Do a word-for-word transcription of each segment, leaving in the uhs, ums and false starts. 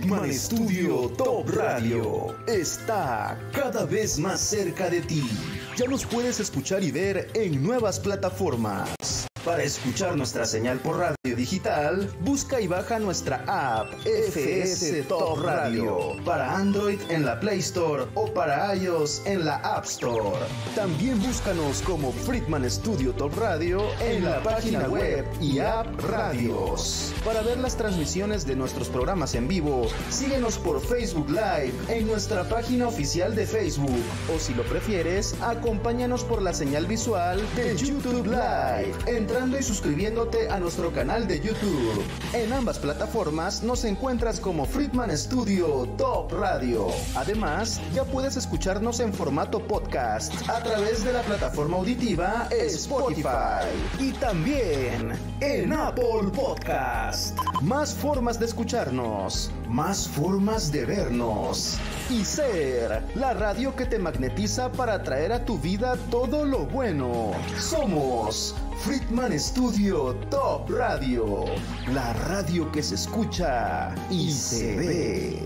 Friedman Studio Top Radio está cada vez más cerca de ti. Ya nos puedes escuchar y ver en nuevas plataformas. Para escuchar nuestra señal por radio digital, busca y baja nuestra app F S Top Radio para Android en la Play Store o para iOS en la App Store. También búscanos como Friedman Studio Top Radio en la página web y app Radios. Para ver las transmisiones de nuestros programas en vivo, síguenos por Facebook Live en nuestra página oficial de Facebook, o si lo prefieres, acompáñanos por la señal visual de YouTube Live, entrando y suscribiéndote a nuestro canal de YouTube. En ambas plataformas nos encuentras como Friedman Studio Top Radio. Además, ya puedes escucharnos en formato podcast a través de la plataforma auditiva Spotify y también en Apple Podcast. Más formas de escucharnos, más formas de vernos y ser la radio que te magnetiza para traer a tu vida todo lo bueno. Somos Friedman Studio Top Radio, la radio que se escucha y se ve.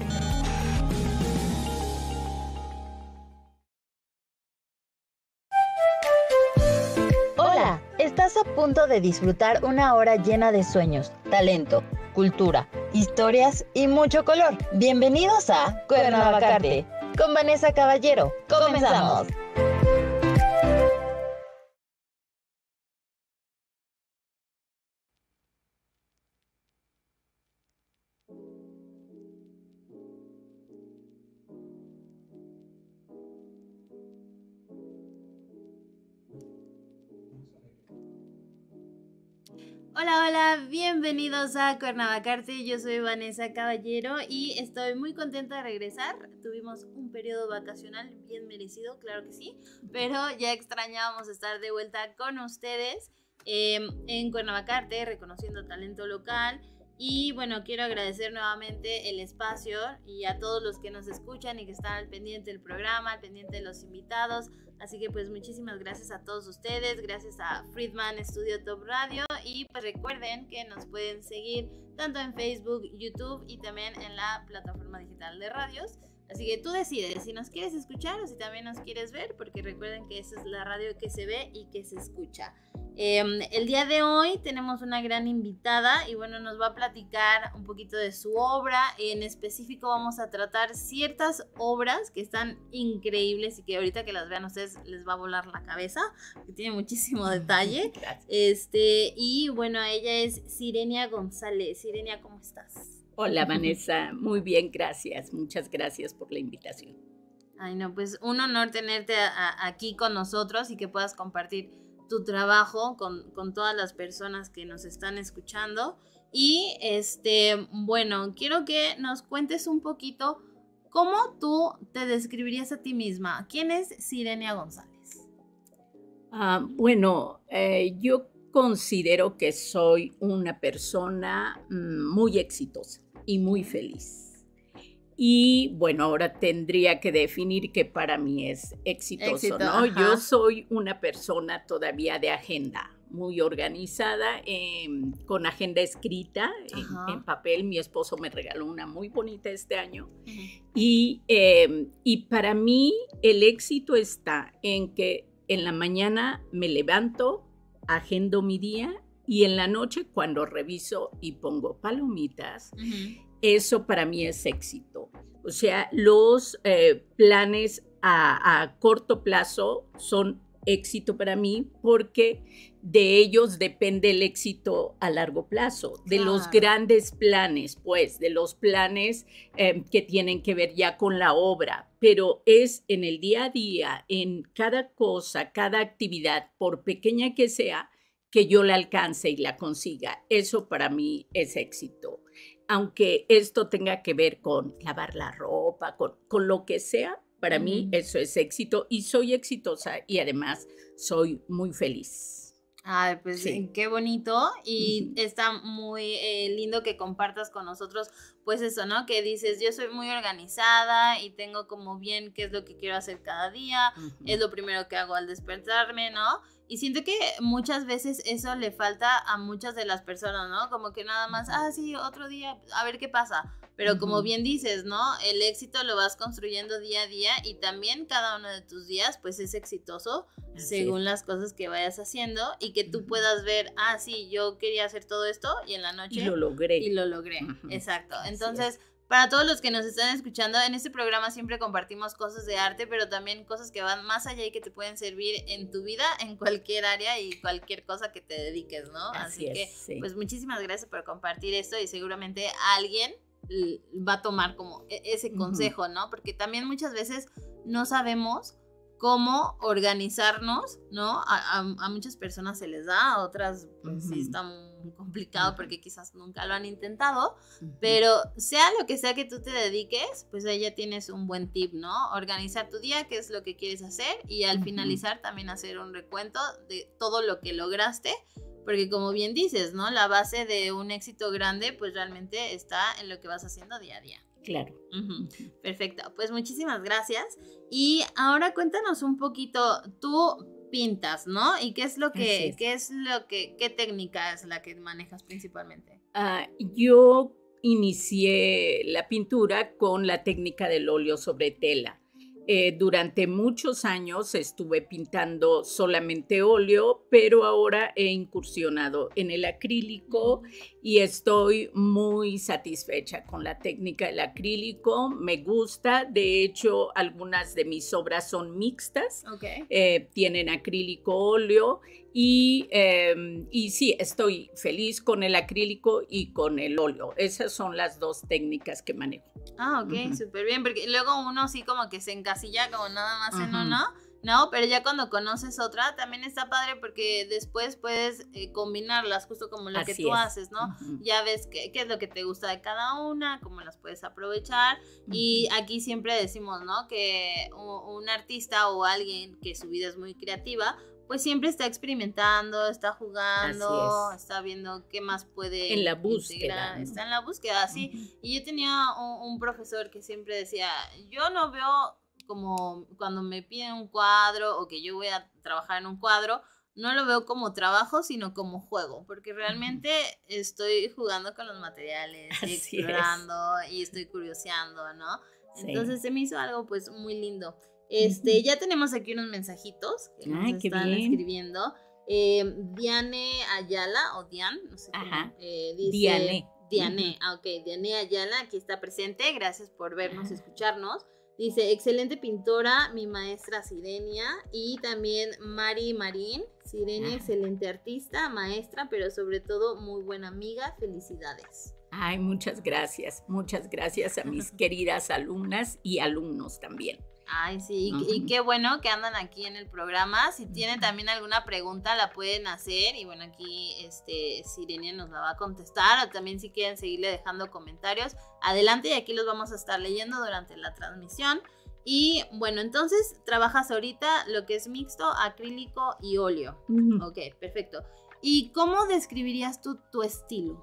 Hola, estás a punto de disfrutar una hora llena de sueños, talento, cultura, historias y mucho color. Bienvenidos a Cuernavacarte con Vanessa Caballero. ¡Comenzamos! Hola, hola, bienvenidos a Cuernavacarte, yo soy Vanessa Caballero y estoy muy contenta de regresar. Tuvimos un periodo vacacional bien merecido, claro que sí, pero ya extrañábamos estar de vuelta con ustedes eh, en Cuernavacarte, reconociendo talento local. Y bueno, quiero agradecer nuevamente el espacio y a todos los que nos escuchan y que están al pendiente del programa, al pendiente de los invitados. Así que pues muchísimas gracias a todos ustedes, gracias a Friedman Studio Top Radio. Y pues recuerden que nos pueden seguir tanto en Facebook, YouTube y también en la plataforma digital de radios. Así que tú decides si nos quieres escuchar o si también nos quieres ver, porque recuerden que esa es la radio que se ve y que se escucha. Eh, el día de hoy tenemos una gran invitada y bueno, nos va a platicar un poquito de su obra. En específico vamos a tratar ciertas obras que están increíbles y que ahorita que las vean ustedes les va a volar la cabeza, que tiene muchísimo detalle. Gracias. Este, y bueno, ella es Sirenia González. Sirenia, ¿cómo estás? Hola Vanessa, muy bien, gracias. Muchas gracias por la invitación. Ay no, pues un honor tenerte a, a, aquí con nosotros y que puedas compartir tu trabajo con, con todas las personas que nos están escuchando. Y este, bueno, quiero que nos cuentes un poquito cómo tú te describirías a ti misma. ¿Quién es Sirenia González? Uh, bueno, eh, yo considero que soy una persona mm, muy exitosa y muy feliz. Y bueno, ahora tendría que definir qué para mí es exitoso, Éxito, ¿no? ajá. Yo soy una persona todavía de agenda, muy organizada, eh, con agenda escrita en, en papel. Mi esposo me regaló una muy bonita este año. Uh-huh. y, eh, y para mí el éxito está en que en la mañana me levanto, agendo mi día y en la noche cuando reviso y pongo palomitas, uh-huh. Eso para mí es éxito. O sea, los eh, planes a, a corto plazo son éxito para mí porque de ellos depende el éxito a largo plazo, de claro. Los grandes planes, pues, de los planes eh, que tienen que ver ya con la obra, pero es en el día a día, en cada cosa, cada actividad, por pequeña que sea, que yo la alcance y la consiga. Eso para mí es éxito. Aunque esto tenga que ver con lavar la ropa, con, con lo que sea, para mm. mí eso es éxito y soy exitosa y además soy muy feliz. Ay, pues sí. Qué bonito y uh-huh. está muy eh, lindo que compartas con nosotros pues eso, ¿no? Que dices, yo soy muy organizada y tengo como bien qué es lo que quiero hacer cada día, uh-huh. es lo primero que hago al despertarme, ¿no? Y siento que muchas veces eso le falta a muchas de las personas, ¿no? Como que nada más, ah, sí, otro día, a ver qué pasa. Pero uh-huh. como bien dices, ¿no? El éxito lo vas construyendo día a día y también cada uno de tus días, pues es exitoso Así según es. las cosas que vayas haciendo y que tú uh-huh. puedas ver, ah, sí, yo quería hacer todo esto y en la noche. Y lo logré. Y lo logré, uh-huh. exacto. Entonces, para todos los que nos están escuchando, en este programa siempre compartimos cosas de arte, pero también cosas que van más allá y que te pueden servir en tu vida, en cualquier área y cualquier cosa que te dediques, ¿no? Así, Así es, que, sí. pues muchísimas gracias por compartir esto y seguramente alguien va a tomar como ese consejo, uh-huh. ¿no? Porque también muchas veces no sabemos cómo organizarnos, ¿no? A, a, a muchas personas se les da, a otras pues uh-huh. sí está muy complicado uh-huh. porque quizás nunca lo han intentado, uh-huh. pero sea lo que sea que tú te dediques, pues ahí ya tienes un buen tip, ¿no? Organizar tu día, qué es lo que quieres hacer y al uh-huh. finalizar también hacer un recuento de todo lo que lograste, porque como bien dices, ¿no? La base de un éxito grande pues realmente está en lo que vas haciendo día a día. Claro. Uh-huh. Perfecto, pues muchísimas gracias. Y ahora cuéntanos un poquito, tú pintas, ¿no? ¿Y qué es lo que, es. qué es lo que, qué técnica es la que manejas principalmente? Uh, yo inicié la pintura con la técnica del óleo sobre tela. Eh, durante muchos años estuve pintando solamente óleo, pero ahora he incursionado en el acrílico y estoy muy satisfecha con la técnica del acrílico. Me gusta, de hecho, algunas de mis obras son mixtas, okay. eh, tienen acrílico óleo y, eh, y sí, estoy feliz con el acrílico y con el óleo. Esas son las dos técnicas que manejo. Ah, ok, uh-huh. súper bien, porque luego uno sí como que se encasilla como nada más uh-huh. en uno, ¿no? Pero ya cuando conoces otra, también está padre porque después puedes eh, combinarlas, justo como lo Así que tú es. haces, ¿no? Uh-huh. Ya ves qué, qué es lo que te gusta de cada una, cómo las puedes aprovechar, uh-huh. y aquí siempre decimos, ¿no? Que un, un artista o alguien que su vida es muy creativa, pues siempre está experimentando, está jugando, está viendo qué más puede en la búsqueda, ¿no? Está en la búsqueda, sí. Uh-huh. Y yo tenía un, un profesor que siempre decía, yo no veo como cuando me piden un cuadro o que yo voy a trabajar en un cuadro, no lo veo como trabajo, sino como juego, porque realmente uh-huh. estoy jugando con los materiales, estoy explorando es. y estoy curioseando, ¿no? Sí. Entonces se me hizo algo pues muy lindo. Este, uh-huh. ya tenemos aquí unos mensajitos que Ay, nos qué están bien. escribiendo. Eh, Diane Ayala, o Dian, no sé Ajá. cómo, eh, dice... Diane. Diane, uh-huh. ah, ok, Diane Ayala, aquí está presente, gracias por vernos, escucharnos. Dice, excelente pintora, mi maestra Sirenia, y también Mari Marín, Sirenia, excelente artista, maestra, pero sobre todo muy buena amiga, felicidades. Ay, muchas gracias, muchas gracias a mis queridas alumnas y alumnos también. Ay, sí, uh-huh. y, y qué bueno que andan aquí en el programa. Si tienen también alguna pregunta la pueden hacer y bueno, aquí este Sirenia nos la va a contestar, o también si quieren seguirle dejando comentarios, adelante y aquí los vamos a estar leyendo durante la transmisión. Y bueno, entonces trabajas ahorita lo que es mixto, acrílico y óleo. Uh-huh. Ok, perfecto. ¿Y cómo describirías tú tu estilo?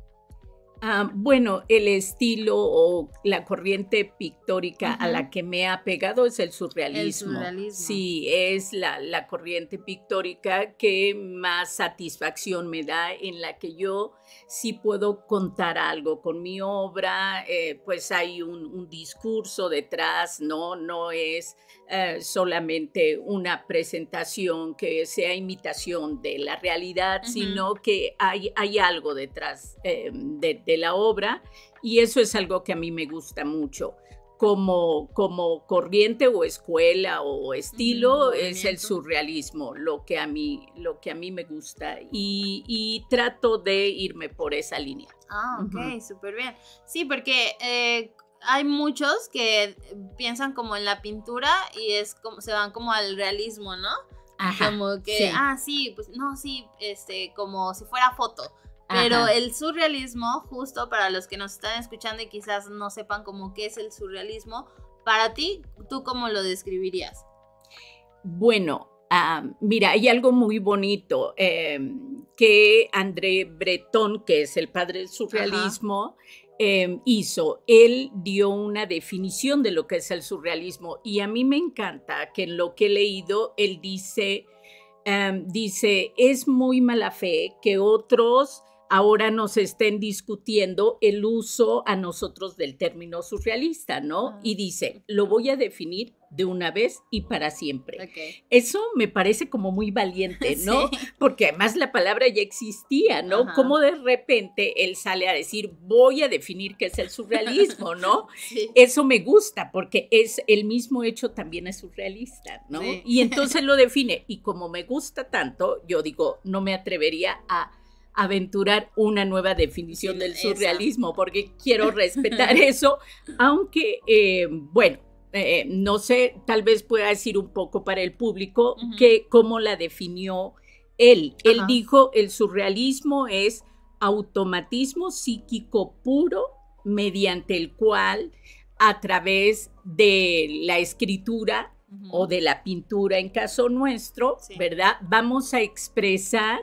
Uh, bueno, el estilo o la corriente pictórica uh-huh. a la que me ha pegado es el surrealismo. El surrealismo. Sí, es la, la corriente pictórica que más satisfacción me da, en la que yo sí puedo contar algo con mi obra, eh, pues hay un, un discurso detrás, no, no es eh, solamente una presentación que sea imitación de la realidad, uh-huh. sino que hay, hay algo detrás eh, de, de la obra, y eso es algo que a mí me gusta mucho. Como, como corriente o escuela o estilo, uh-huh, es el surrealismo lo que a mí, lo que a mí me gusta, y, y trato de irme por esa línea. Ah, ok, uh-huh. súper bien. Sí, porque eh, hay muchos que piensan como en la pintura y es como, se van como al realismo, ¿no? Ajá, como que, sí. ah, sí, pues no, sí, este, como si fuera foto. Pero Ajá. el surrealismo, justo para los que nos están escuchando y quizás no sepan cómo qué es el surrealismo, para ti, ¿tú cómo lo describirías? Bueno, uh, mira, hay algo muy bonito eh, que André Breton, que es el padre del surrealismo, eh, hizo. Él dio una definición de lo que es el surrealismo, y a mí me encanta que en lo que he leído, él dice... um, dice, es muy mala fe que otros ahora nos estén discutiendo el uso a nosotros del término surrealista, ¿no? Ah, y dice, lo voy a definir de una vez y para siempre. Okay. Eso me parece como muy valiente, ¿no? Sí. Porque además la palabra ya existía, ¿no? Ajá. Como de repente él sale a decir, voy a definir qué es el surrealismo, ¿no? Sí. Eso me gusta porque es el mismo hecho también es surrealista, ¿no? Sí. Y entonces lo define. Y como me gusta tanto, yo digo, no me atrevería a aventurar una nueva definición sí, del surrealismo, esa. Porque quiero respetar eso, aunque, eh, bueno, eh, no sé, tal vez pueda decir un poco para el público uh-huh. que cómo la definió él. Ajá. Él dijo, el surrealismo es automatismo psíquico puro mediante el cual, a través de la escritura uh-huh. o de la pintura, en caso nuestro, sí. ¿verdad? Vamos a expresar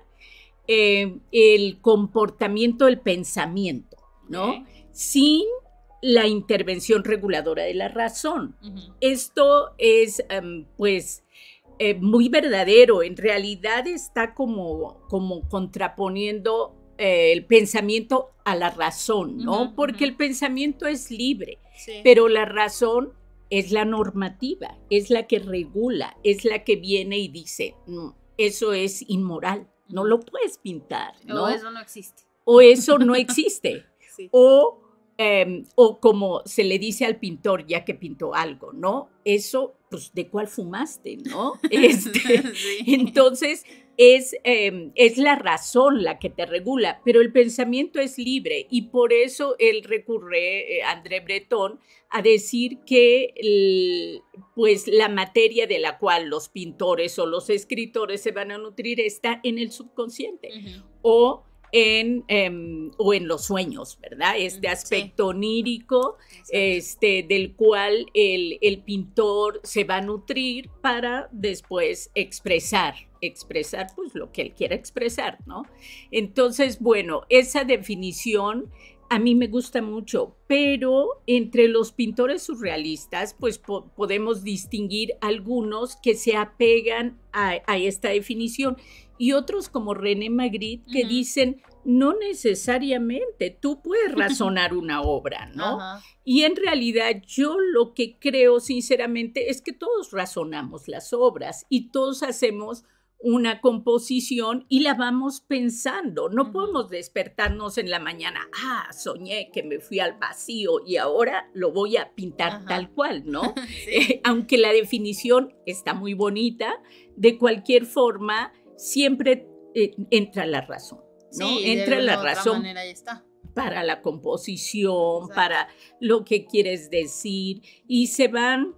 Eh, el comportamiento del pensamiento, ¿no? Okay. Sin la intervención reguladora de la razón. Uh-huh. Esto es, um, pues, eh, muy verdadero. En realidad está como, como contraponiendo eh, el pensamiento a la razón, ¿no? Uh-huh, Porque uh-huh. el pensamiento es libre, sí. pero la razón es la normativa, es la que regula, es la que viene y dice, no, eso es inmoral. No lo puedes pintar, ¿no? O eso no existe. O eso no existe. Sí. O, eh, o como se le dice al pintor ya que pintó algo, ¿no? Eso, pues, ¿de cuál fumaste, no? Este, sí. Entonces, es, eh, es la razón la que te regula, pero el pensamiento es libre y por eso él recurre, eh, André Breton, a decir que el, pues la materia de la cual los pintores o los escritores se van a nutrir está en el subconsciente uh-huh. o, en, um, o en los sueños, ¿verdad? Este aspecto sí. onírico este, del cual el, el pintor se va a nutrir para después expresar, expresar pues lo que él quiera expresar, ¿no? Entonces, bueno, esa definición a mí me gusta mucho, pero entre los pintores surrealistas, pues po- podemos distinguir algunos que se apegan a, a esta definición y otros como René Magritte que uh-huh. dicen, no necesariamente, tú puedes razonar una obra, ¿no? Uh-huh. Y en realidad yo lo que creo sinceramente es que todos razonamos las obras y todos hacemos una composición y la vamos pensando. No uh-huh. podemos despertarnos en la mañana, ah, soñé que me fui al vacío y ahora lo voy a pintar uh-huh. tal cual, ¿no? Sí. eh, aunque la definición está muy bonita, de cualquier forma siempre eh, entra la razón, ¿no? Sí, entra de la otra razón manera ya está. Para la composición, exacto. para lo que quieres decir y se van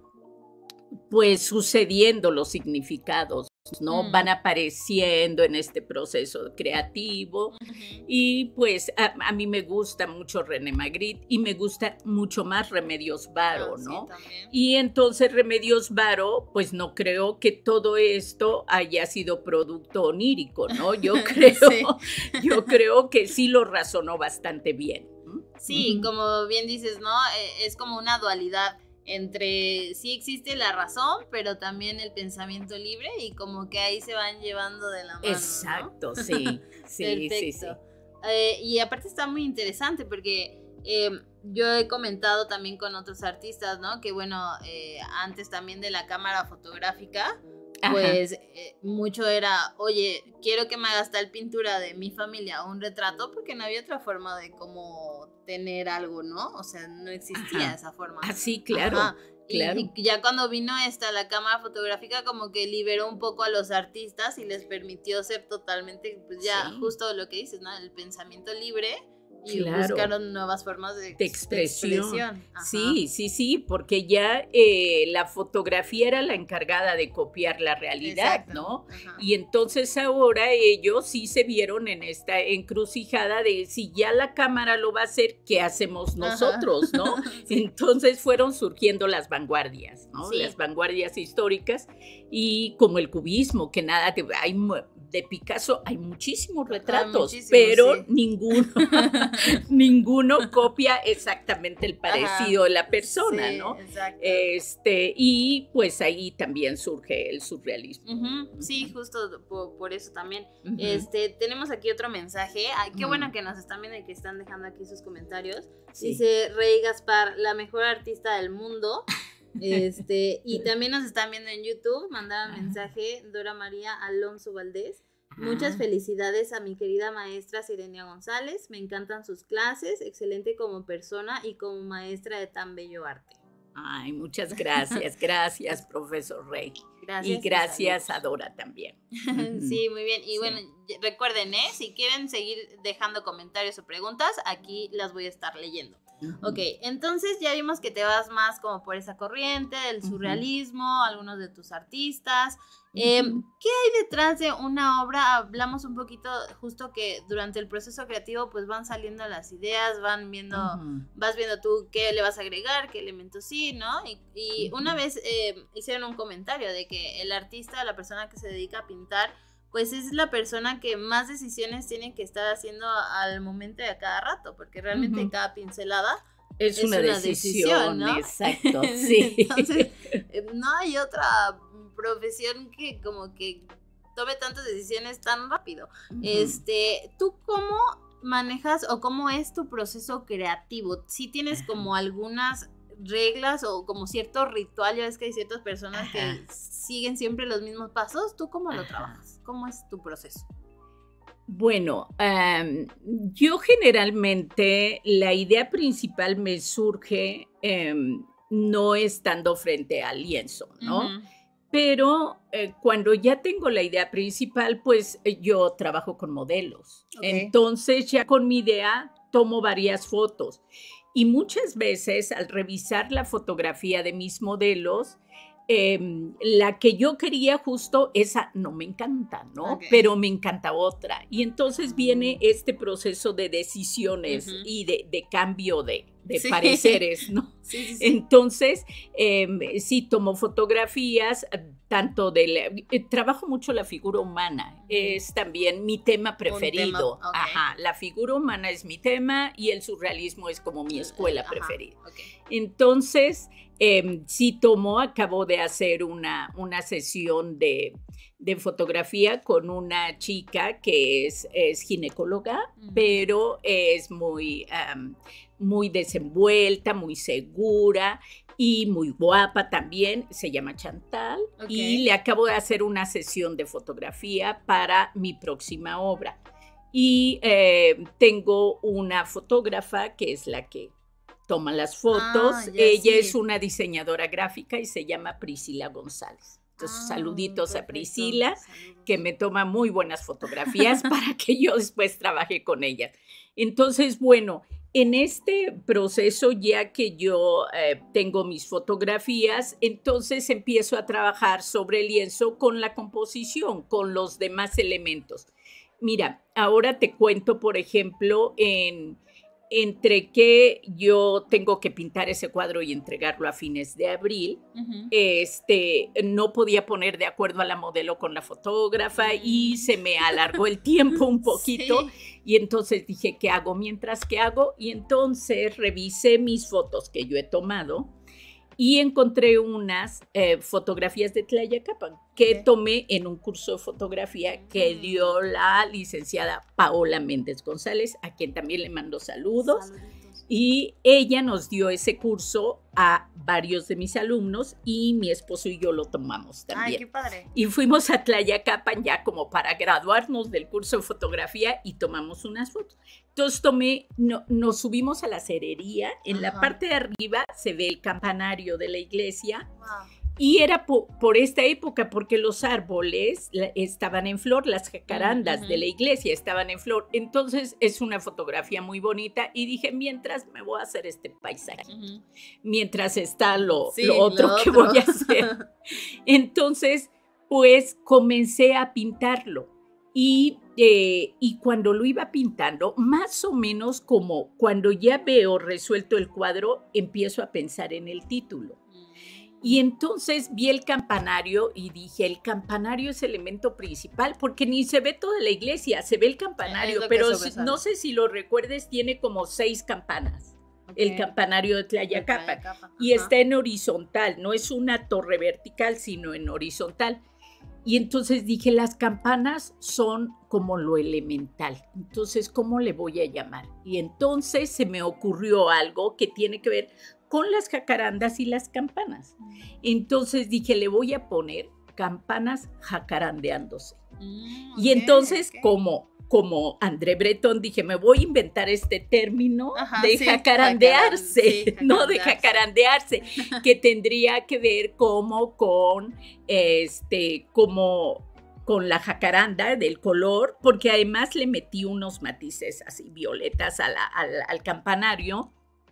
pues sucediendo los significados, ¿no? Mm. Van apareciendo en este proceso creativo uh-huh. y pues a, a mí me gusta mucho René Magritte y me gusta mucho más Remedios Varo, ah, ¿no? Sí, y entonces Remedios Varo, pues no creo que todo esto haya sido producto onírico, ¿no? Yo creo, sí. yo creo que sí lo razonó bastante bien. Sí, uh-huh. como bien dices, ¿no? Es como una dualidad entre sí existe la razón, pero también el pensamiento libre y como que ahí se van llevando de la mano. Exacto, ¿no? sí, sí, Perfecto. sí, sí. Eh, y aparte está muy interesante porque eh, yo he comentado también con otros artistas, ¿no? Que bueno, eh, antes también de la cámara fotográfica, pues eh, mucho era, oye, quiero que me hagas tal pintura de mi familia o un retrato, porque no había otra forma de cómo tener algo, ¿no? O sea, no existía Ajá. esa forma. Ah, sí, claro. Ajá. Claro. Y, y ya cuando vino esta, la cámara fotográfica, como que liberó un poco a los artistas y les permitió ser totalmente, pues ya sí. justo lo que dices, ¿no? El pensamiento libre. Y claro. buscaron nuevas formas de, de expresión. De expresión. Sí, sí, sí, porque ya eh, la fotografía era la encargada de copiar la realidad, Exacto. ¿no? Ajá. Y entonces ahora ellos sí se vieron en esta encrucijada de si ya la cámara lo va a hacer, ¿qué hacemos nosotros, Ajá. no? sí. Entonces fueron surgiendo las vanguardias, ¿no? Sí. Las vanguardias históricas y como el cubismo, que nada, te, hay de Picasso hay muchísimos retratos, muchísimo, pero sí. ninguno ninguno copia exactamente el parecido Ajá. de la persona, sí, ¿no? Exacto. Este, y pues ahí también surge el surrealismo. Uh-huh. Sí, justo por, por eso también. Uh-huh. Este, tenemos aquí otro mensaje. Ay, qué uh-huh. bueno que nos están viendo y que están dejando aquí sus comentarios. Sí. Dice Rey Gaspar, la mejor artista del mundo. Este, y también nos están viendo en YouTube. Mandaba uh-huh. mensaje Dora María Alonso Valdés. Muchas felicidades a mi querida maestra Sirenia González, me encantan sus clases, excelente como persona y como maestra de tan bello arte. Ay, muchas gracias, gracias profesor Rey. Gracias, y gracias a Dora también. Sí, muy bien. Y sí. bueno, recuerden, ¿eh? Si quieren seguir dejando comentarios o preguntas, aquí las voy a estar leyendo. Uh-huh. Ok, entonces ya vimos que te vas más como por esa corriente del surrealismo, uh-huh. algunos de tus artistas. Uh-huh. Eh, ¿Qué hay detrás de una obra? Hablamos un poquito justo que durante el proceso creativo pues van saliendo las ideas, van viendo, uh-huh. vas viendo tú qué le vas a agregar, qué elementos sí, ¿no? Y, y uh-huh. una vez eh, hicieron un comentario de que el artista, la persona que se dedica a pintar, pues es la persona que más decisiones tiene que estar haciendo al momento de a cada rato, porque realmente uh-huh. cada pincelada es, es una, una decisión, decisión, ¿no? Exacto, sí. Entonces, no hay otra profesión que como que tome tantas decisiones tan rápido. Uh-huh. Este, ¿tú cómo manejas o cómo es tu proceso creativo? ¿Sí tienes como algunas reglas o como cierto ritual? Ya ves que hay ciertas personas Ajá. que siguen siempre los mismos pasos. ¿Tú cómo lo Ajá. trabajas? ¿Cómo es tu proceso? Bueno, um, yo generalmente la idea principal me surge um, no estando frente al lienzo, ¿no? Uh-huh. Pero eh, cuando ya tengo la idea principal, pues eh, yo trabajo con modelos. Okay. Entonces ya con mi idea tomo varias fotos. Y muchas veces al revisar la fotografía de mis modelos, eh, la que yo quería justo, esa no me encanta, ¿no? Okay. Pero me encanta otra. Y entonces viene este proceso de decisiones uh-huh. y de, de cambio de, de sí. pareceres, ¿no? Sí, sí, sí. Entonces, eh, sí tomo fotografías, tanto de la, eh, trabajo mucho la figura humana, es también mi tema preferido. Tema, okay. Ajá, la figura humana es mi tema y el surrealismo es como mi escuela Ajá, preferida. Okay. Entonces, eh, sí tomo, acabo de hacer una, una sesión de, de fotografía con una chica que es, es ginecóloga, uh-huh. pero es muy... Um, muy desenvuelta, muy segura y muy guapa también, se llama Chantal, okay. y le acabo de hacer una sesión de fotografía para mi próxima obra. Y eh, tengo una fotógrafa que es la que toma las fotos, ah, ella sí. es una diseñadora gráfica y se llama Priscila González. Entonces, ah, saluditos perfecto. A Priscila, Saludos. Que me toma muy buenas fotografías para que yo después trabaje con ella. Entonces, bueno, en este proceso, ya que yo eh, tengo mis fotografías, entonces empiezo a trabajar sobre el lienzo con la composición, con los demás elementos. Mira, ahora te cuento, por ejemplo, en... entre que yo tengo que pintar ese cuadro y entregarlo a fines de abril, uh-huh. este, no podía poner de acuerdo a la modelo con la fotógrafa uh-huh. y se me alargó el tiempo un poquito sí. y entonces dije, ¿qué hago mientras que hago? Y entonces revisé mis fotos que yo he tomado y encontré unas eh, fotografías de Tlayacapan que okay. tomé en un curso de fotografía que dio la licenciada Paola Méndez González, a quien también le mando saludos. Saluditos. Y ella nos dio ese curso a varios de mis alumnos y mi esposo y yo lo tomamos también. Ay, qué padre. Y fuimos a Tlayacapan ya como para graduarnos del curso de fotografía y tomamos unas fotos. Entonces tomé, no, nos subimos a la cerería, en Ajá. la parte de arriba se ve el campanario de la iglesia. Wow. Y era po, por esta época, porque los árboles la, estaban en flor, las jacarandas uh-huh. de la iglesia estaban en flor. Entonces es una fotografía muy bonita y dije, mientras me voy a hacer este paisaje, uh-huh. mientras está lo, sí, lo, otro, lo otro que voy a hacer. Entonces, pues comencé a pintarlo. Y, eh, y cuando lo iba pintando, más o menos como cuando ya veo resuelto el cuadro, empiezo a pensar en el título. Y entonces vi el campanario y dije, el campanario es el elemento principal, porque ni se ve toda la iglesia, se ve el campanario, pero no sé si lo recuerdes, tiene como seis campanas, okay. El campanario de Tlayacapan, y está en horizontal, no es una torre vertical, sino en horizontal. Y entonces dije, las campanas son como lo elemental, entonces, ¿cómo le voy a llamar? Y entonces se me ocurrió algo que tiene que ver con las jacarandas y las campanas. Entonces dije, le voy a poner campanas jacarandeándose. Mm, okay, y entonces, okay. como, como André Breton, dije, me voy a inventar este término Ajá, de sí, jacarandearse, jacaran, sí, jacarandearse, no de jacarandearse, que tendría que ver como con, este, como... con la jacaranda del color, porque además le metí unos matices así violetas a la, al, al campanario,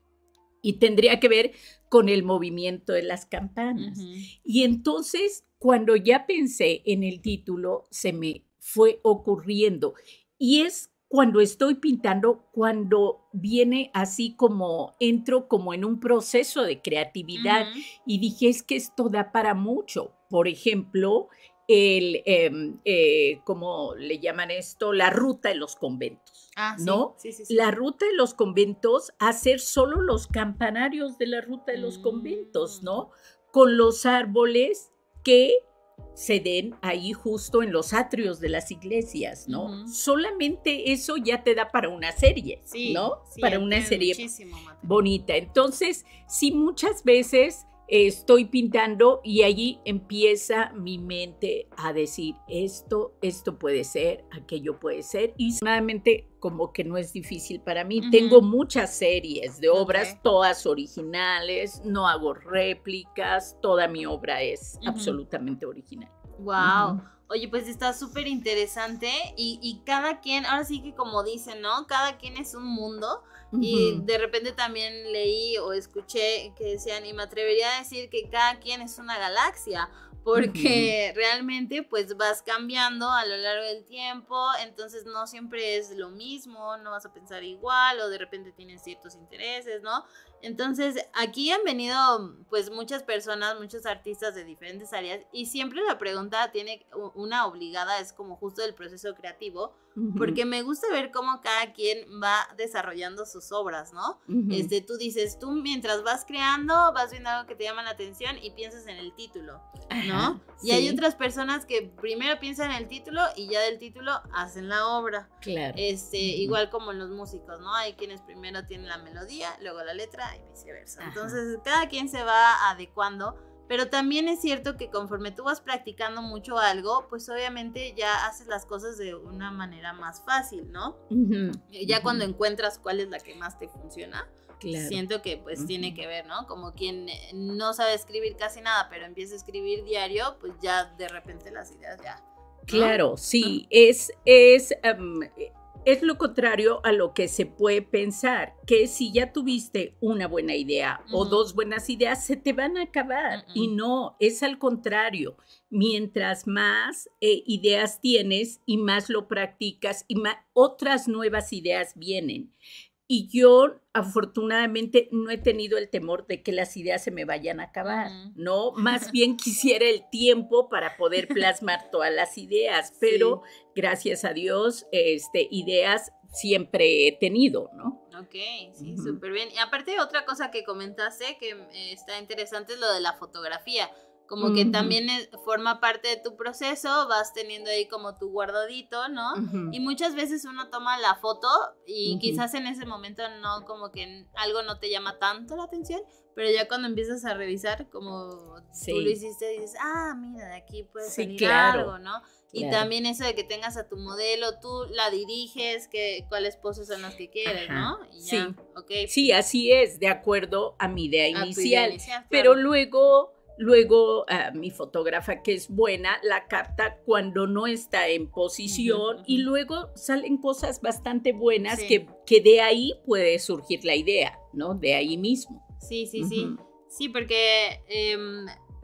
y tendría que ver con el movimiento de las campanas. Uh-huh. Y entonces, cuando ya pensé en el título, se me fue ocurriendo. Y es cuando estoy pintando, cuando viene así como, entro como en un proceso de creatividad. Uh-huh. Y dije, es que esto da para mucho. Por ejemplo, el, eh, eh, ¿cómo le llaman esto? La ruta de los conventos, ah, ¿no? Sí, sí, sí, sí. La ruta de los conventos, hacer solo los campanarios de la ruta de los mm. conventos, ¿no? Con los árboles que se den ahí justo en los atrios de las iglesias, ¿no? Uh-huh. Solamente eso ya te da para una serie, sí, ¿no? Sí, para una serie bonita. Entonces, sí, muchas veces... estoy pintando y allí empieza mi mente a decir esto, esto puede ser, aquello puede ser, y solamente como que no es difícil para mí. Uh-huh. Tengo muchas series de obras, okay. todas originales, no hago réplicas, toda mi obra es uh-huh. absolutamente original. Wow. Uh-huh. Oye, pues está súper interesante y, y cada quien, ahora sí que como dicen, ¿no? Cada quien es un mundo. Y de repente también leí o escuché que decían, y me atrevería a decir que cada quien es una galaxia, porque uh-huh. realmente pues vas cambiando a lo largo del tiempo, entonces no siempre es lo mismo, no vas a pensar igual, o de repente tienes ciertos intereses, ¿no? Entonces aquí han venido pues muchas personas, muchos artistas de diferentes áreas, y siempre la pregunta tiene una obligada, es como justo del proceso creativo, uh-huh. porque me gusta ver cómo cada quien va desarrollando sus obras, ¿no? Uh-huh. Este, tú dices, tú mientras vas creando, vas viendo algo que te llama la atención y piensas en el título, ¿no? Ajá, y sí. hay otras personas que primero piensan en el título y ya del título hacen la obra. Claro. Este, uh-huh. Igual como en los músicos, ¿no? Hay quienes primero tienen la melodía, luego la letra y viceversa. Ajá. Entonces, cada quien se va adecuando. Pero también es cierto que conforme tú vas practicando mucho algo, pues obviamente ya haces las cosas de una manera más fácil, ¿no? Uh-huh. Ya uh-huh. cuando encuentras cuál es la que más te funciona, claro. siento que pues uh-huh. tiene que ver, ¿no? Como quien no sabe escribir casi nada, pero empieza a escribir diario, pues ya de repente las ideas ya, ¿no? Claro, sí, uh-huh. es... es um, Es lo contrario a lo que se puede pensar, que si ya tuviste una buena idea uh-huh. o dos buenas ideas, se te van a acabar. Uh-huh. Y no, es al contrario. Mientras más eh, ideas tienes y más lo practicas y más, otras nuevas ideas vienen. Y yo, afortunadamente, no he tenido el temor de que las ideas se me vayan a acabar, uh-huh. ¿no? Más bien quisiera el tiempo para poder plasmar todas las ideas, pero sí. gracias a Dios, este, ideas siempre he tenido, ¿no? Ok, sí, uh-huh. súper bien. Y aparte, otra cosa que comentaste que eh, está interesante es lo de la fotografía. Como uh-huh. que también es, forma parte de tu proceso, vas teniendo ahí como tu guardadito, ¿no? Uh-huh. Y muchas veces uno toma la foto y uh-huh. quizás en ese momento no, como que algo no te llama tanto la atención, pero ya cuando empiezas a revisar, como sí. tú lo hiciste, dices, ah, mira, de aquí puede sí, salir claro. algo, ¿no? Y claro. también eso de que tengas a tu modelo, tú la diriges, que, cuáles poses son las que quieres, Ajá. ¿no? Y ya, sí. Okay. sí, así es, de acuerdo a mi idea a inicial, idea inicial claro. pero luego... Luego, uh, mi fotógrafa, que es buena, la capta cuando no está en posición uh-huh, uh-huh. y luego salen cosas bastante buenas sí. que, que de ahí puede surgir la idea, ¿no? De ahí mismo. Sí, sí, uh-huh. sí. Sí, porque eh,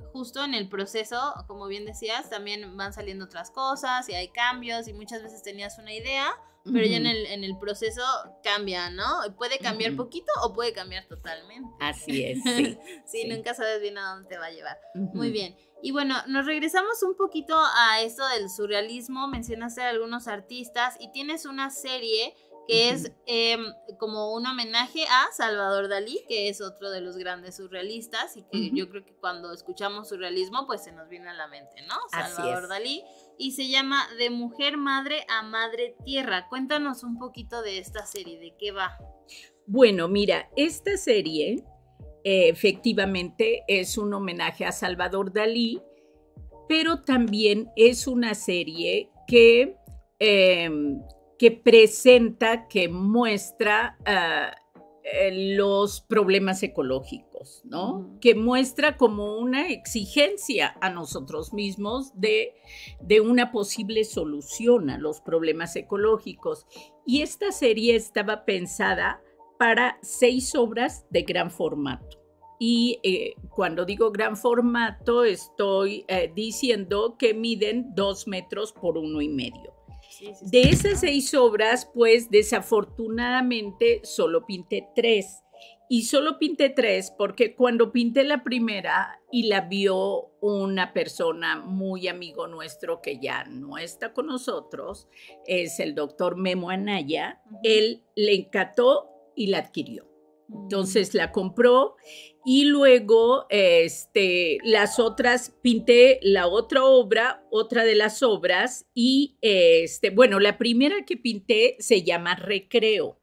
justo en el proceso, como bien decías, también van saliendo otras cosas y hay cambios y muchas veces tenías una idea, pero uh-huh. ya en el, en el proceso cambia, ¿no? Puede cambiar uh-huh. poquito o puede cambiar totalmente. Así es, sí. sí, sí, nunca sabes bien a dónde te va a llevar. Uh-huh. Muy bien. Y bueno, nos regresamos un poquito a esto del surrealismo, mencionaste a algunos artistas y tienes una serie que uh-huh. es eh, como un homenaje a Salvador Dalí, que es otro de los grandes surrealistas y que uh-huh. yo creo que cuando escuchamos surrealismo pues se nos viene a la mente, ¿no? Salvador Dalí, y se llama De Mujer Madre a Madre Tierra. Cuéntanos un poquito de esta serie, ¿de qué va? Bueno, mira, esta serie eh, efectivamente es un homenaje a Salvador Dalí, pero también es una serie que... Eh, que presenta, que muestra uh, eh, los problemas ecológicos, ¿no? Uh-huh. Que muestra como una exigencia a nosotros mismos de, de una posible solución a los problemas ecológicos. Y esta serie estaba pensada para seis obras de gran formato. Y eh, cuando digo gran formato, estoy eh, diciendo que miden dos metros por uno y medio. Sí, sí, sí. De esas seis obras, pues desafortunadamente solo pinté tres. Y solo pinté tres porque cuando pinté la primera y la vio una persona muy amigo nuestro que ya no está con nosotros, es el doctor Memo Anaya, uh-huh. él le encantó y la adquirió. Entonces la compró y luego este, las otras, pinté la otra obra, otra de las obras y este, bueno, la primera que pinté se llama Recreo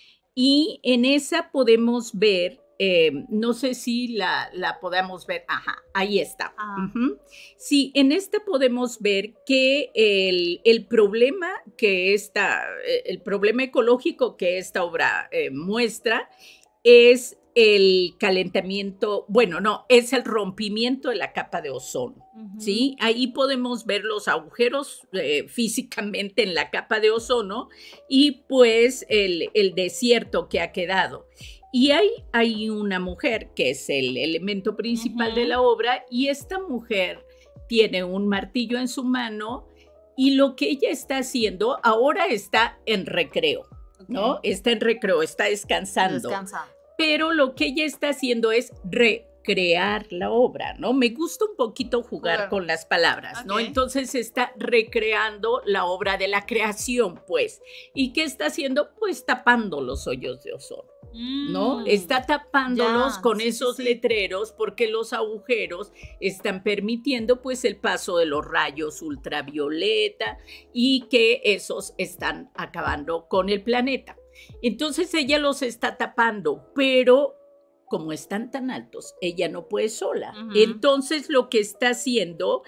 y en esa podemos ver, eh, no sé si la, la podamos ver, ajá, ahí está. Ah. Uh-huh. Sí, en esta podemos ver que el, el problema que esta, el problema ecológico que esta obra eh, muestra es el calentamiento, bueno, no, es el rompimiento de la capa de ozono, uh-huh. ¿sí? Ahí podemos ver los agujeros eh, físicamente en la capa de ozono y pues el, el desierto que ha quedado. Y hay, hay una mujer que es el elemento principal uh-huh. de la obra y esta mujer tiene un martillo en su mano y lo que ella está haciendo ahora está en recreo. Okay. ¿No? Está en recreo, está descansando. Descansando. Pero lo que ella está haciendo es recrear la obra, ¿no? Me gusta un poquito jugar bueno. con las palabras, okay. ¿no? Entonces está recreando la obra de la creación, pues. ¿Y qué está haciendo? Pues tapando los hoyos de ozono, mm. ¿no? Está tapándolos ya, con sí, esos sí. letreros porque los agujeros están permitiendo, pues, el paso de los rayos ultravioleta y que esos están acabando con el planeta. Entonces ella los está tapando, pero como están tan altos, ella no puede sola. Uh-huh. Entonces lo que está haciendo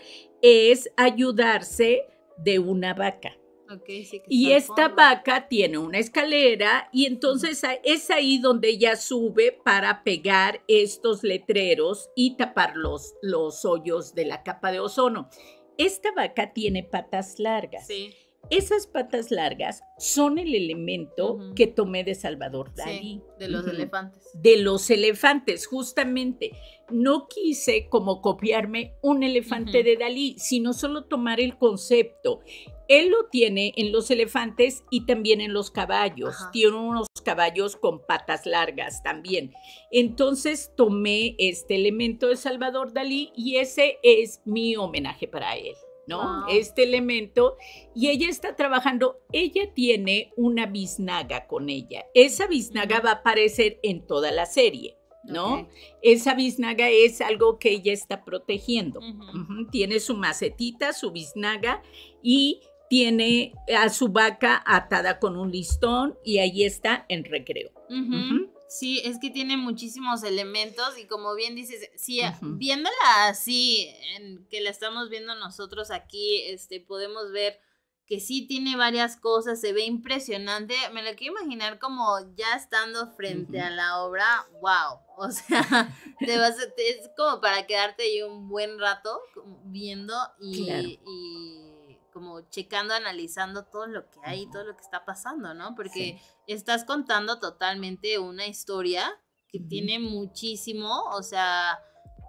es ayudarse de una vaca. Okay, sí, que y esta vaca tiene una escalera y entonces uh-huh. es ahí donde ella sube para pegar estos letreros y tapar los, los hoyos de la capa de ozono. Esta vaca tiene patas largas. Sí. Esas patas largas son el elemento uh-huh. que tomé de Salvador Dalí. Sí, de los uh-huh. elefantes. De los elefantes, justamente. No quise como copiarme un elefante uh-huh. de Dalí, sino solo tomar el concepto. Él lo tiene en los elefantes y también en los caballos. Uh-huh. Tiene unos caballos con patas largas también. Entonces tomé este elemento de Salvador Dalí y ese es mi homenaje para él. ¿no? Wow. Este elemento, y ella está trabajando, ella tiene una biznaga con ella. Esa biznaga uh-huh. va a aparecer en toda la serie, ¿no? Okay. Esa biznaga es algo que ella está protegiendo. Uh-huh. Uh-huh. Tiene su macetita, su biznaga, y tiene a su vaca atada con un listón, y ahí está en recreo. Uh-huh. Uh-huh. Sí, es que tiene muchísimos elementos y como bien dices, sí, uh-huh. viéndola así, en que la estamos viendo nosotros aquí, este, podemos ver que sí tiene varias cosas, se ve impresionante. Me lo quiero imaginar como ya estando frente uh-huh. a la obra, wow, o sea, te vas a, te, es como para quedarte ahí un buen rato viendo y... Claro. y como checando, analizando todo lo que hay, todo lo que está pasando, ¿no? Porque sí. estás contando totalmente una historia que uh-huh. tiene muchísimo, o sea,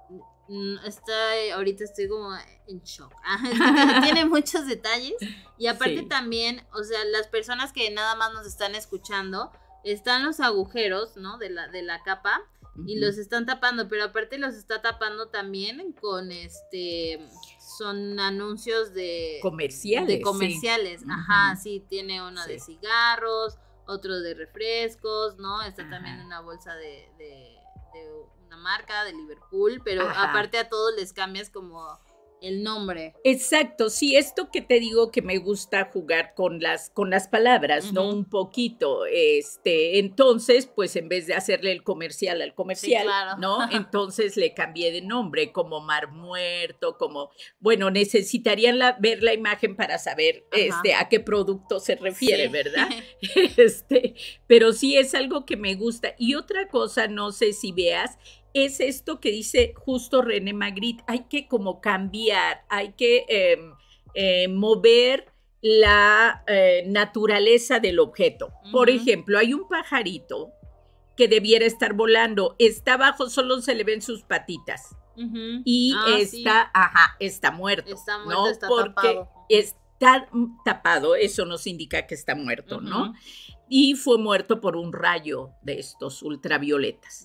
Está, ahorita estoy como en shock. Tiene muchos detalles. Y aparte sí. también, o sea, las personas que nada más nos están escuchando, están los agujeros, ¿no? De la, de la capa. Uh-huh. Y los están tapando, pero aparte los está tapando también con este... Son anuncios de... Comerciales. De comerciales. Sí. Ajá, uh-huh. sí, tiene uno sí. de cigarros, otro de refrescos, ¿no? Está uh-huh. también una bolsa de... de, de una marca de Liverpool, pero Ajá. aparte a todos les cambias como el nombre. Exacto, sí, esto que te digo que me gusta jugar con las, con las palabras, uh-huh. ¿no? Un poquito, este, entonces, pues en vez de hacerle el comercial al comercial, sí, claro. ¿no? Entonces le cambié de nombre, como Mar Muerto, como, bueno, necesitarían la, ver la imagen para saber, uh-huh. este, a qué producto se refiere, sí. ¿verdad? Este, pero sí es algo que me gusta. Y otra cosa, no sé si veas, es esto que dice justo René Magritte, hay que como cambiar, hay que eh, eh, mover la eh, naturaleza del objeto. Uh-huh. Por ejemplo, hay un pajarito que debiera estar volando, está abajo, solo se le ven sus patitas. Uh-huh. Y ah, está, sí. ajá, está muerto. Está muerto, ¿no? está Porque tapado. Está tapado, eso nos indica que está muerto, uh-huh. ¿no? Y fue muerto por un rayo de estos ultravioletas.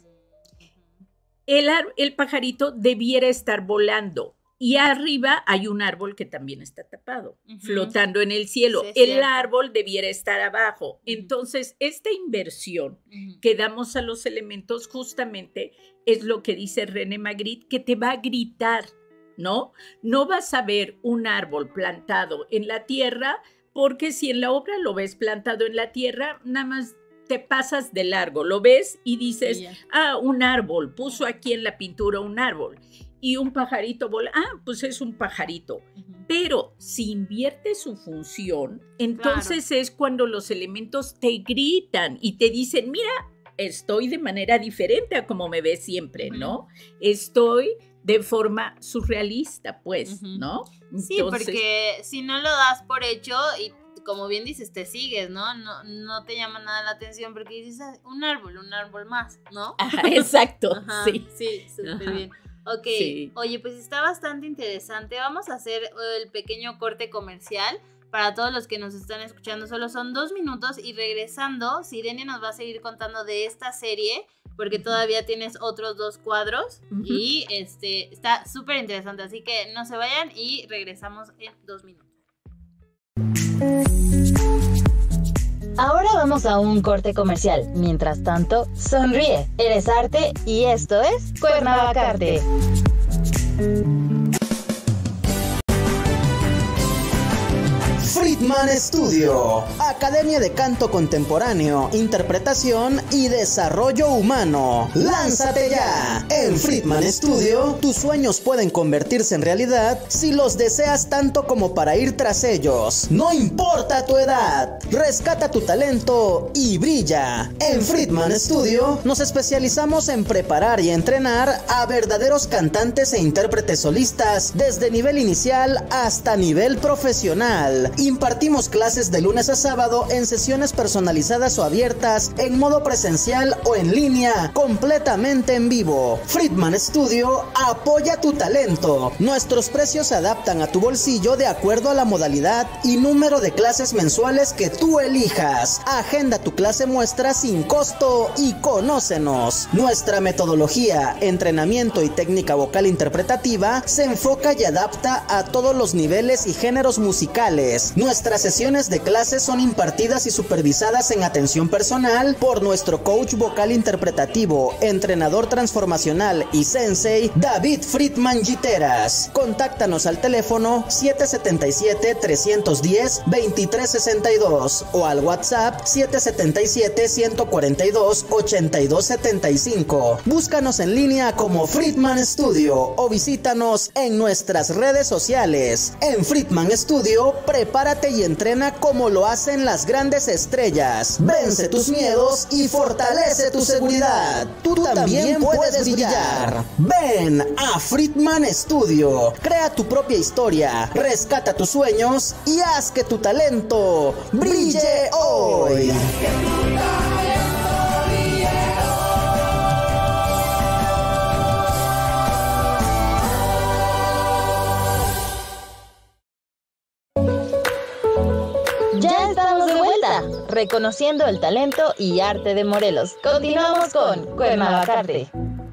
El, el pajarito debiera estar volando y arriba hay un árbol que también está tapado, uh-huh. flotando en el cielo. Sí, el cierto. Árbol debiera estar abajo. Uh-huh. Entonces, esta inversión uh-huh. que damos a los elementos justamente es lo que dice René Magritte, que te va a gritar, ¿no? No vas a ver un árbol plantado en la tierra, porque si en la obra lo ves plantado en la tierra, nada más te pasas de largo, lo ves y dices, yeah. ah, un árbol, puso aquí en la pintura un árbol, y un pajarito vola, ah, pues es un pajarito. Uh-huh. Pero si invierte su función, entonces claro. es cuando los elementos te gritan y te dicen, mira, estoy de manera diferente a como me ves siempre, uh-huh. ¿no? Estoy de forma surrealista, pues, uh-huh. ¿no? Entonces, sí, porque si no lo das por hecho y como bien dices, te sigues, ¿no? No, no te llama nada la atención porque dices, ah, un árbol, un árbol más, ¿no? Ajá, exacto, Ajá, sí. Sí, súper bien. Ok, sí. Oye, pues está bastante interesante. Vamos a hacer el pequeño corte comercial para todos los que nos están escuchando. Solo son dos minutos y regresando, Sirenia nos va a seguir contando de esta serie porque todavía tienes otros dos cuadros uh-huh. y este está súper interesante. Así que no se vayan y regresamos en dos minutos. Ahora vamos a un corte comercial. Mientras tanto, sonríe. Eres arte y esto es Cuernavacarte. Friedman Studio, Academia de Canto Contemporáneo, Interpretación y Desarrollo Humano. ¡Lánzate ya! En Friedman Studio, tus sueños pueden convertirse en realidad si los deseas tanto como para ir tras ellos. No importa tu edad, rescata tu talento y brilla. En Friedman Studio, nos especializamos en preparar y entrenar a verdaderos cantantes e intérpretes solistas desde nivel inicial hasta nivel profesional. Impartimos clases de lunes a sábado en sesiones personalizadas o abiertas, en modo presencial o en línea, completamente en vivo. Friedman Studio apoya tu talento. Nuestros precios se adaptan a tu bolsillo de acuerdo a la modalidad y número de clases mensuales que tú elijas. Agenda tu clase muestra sin costo y conócenos. Nuestra metodología, entrenamiento y técnica vocal interpretativa se enfoca y adapta a todos los niveles y géneros musicales. Nuestras sesiones de clases son impartidas y supervisadas en atención personal por nuestro coach vocal interpretativo, entrenador transformacional y sensei David Friedman Giteras. Contáctanos al teléfono siete siete siete, tres uno cero, dos tres seis dos o al WhatsApp siete siete siete, uno cuatro dos, ocho dos siete cinco. Búscanos en línea como Friedman Studio o visítanos en nuestras redes sociales. En Friedman Studio, prepárate y entrena como lo hacen las grandes estrellas. Vence tus miedos y fortalece tu seguridad. Tú, Tú también puedes brillar. Ven a Friedman Studio. Crea tu propia historia, rescata tus sueños y haz que tu talento brille hoy. reconociendo el talento y arte de Morelos. Continuamos con Cuernavacarte.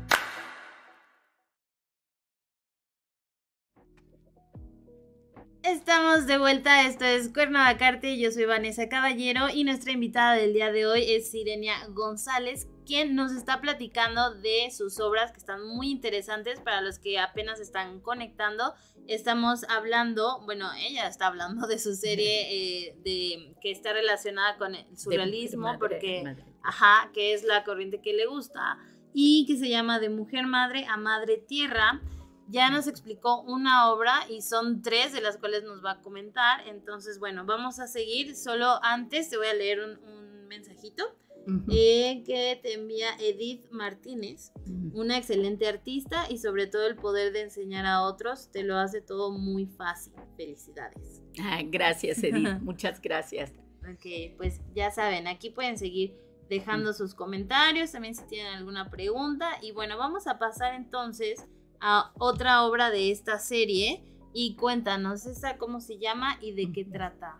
Estamos de vuelta, esto es Cuernavacarte, yo soy Vanessa Caballero y nuestra invitada del día de hoy es Sirenia González, quien nos está platicando de sus obras que están muy interesantes para los que apenas están conectando. Estamos hablando, bueno, ella está hablando de su serie eh, de, que está relacionada con el surrealismo, madre, porque, madre. ajá, que es la corriente que le gusta y que se llama De Mujer Madre a Madre Tierra. Ya nos explicó una obra y son tres de las cuales nos va a comentar. Entonces, bueno, vamos a seguir. Solo antes te voy a leer un, un mensajito uh-huh. eh, que te envía Edith Martínez, uh-huh. una excelente artista y sobre todo el poder de enseñar a otros. Te lo hace todo muy fácil. Felicidades. Ah, gracias, Edith. Muchas gracias. Ok, pues ya saben, aquí pueden seguir dejando uh-huh. sus comentarios, también si tienen alguna pregunta. Y bueno, vamos a pasar entonces a otra obra de esta serie y cuéntanos, ¿esta cómo se llama y de qué trata?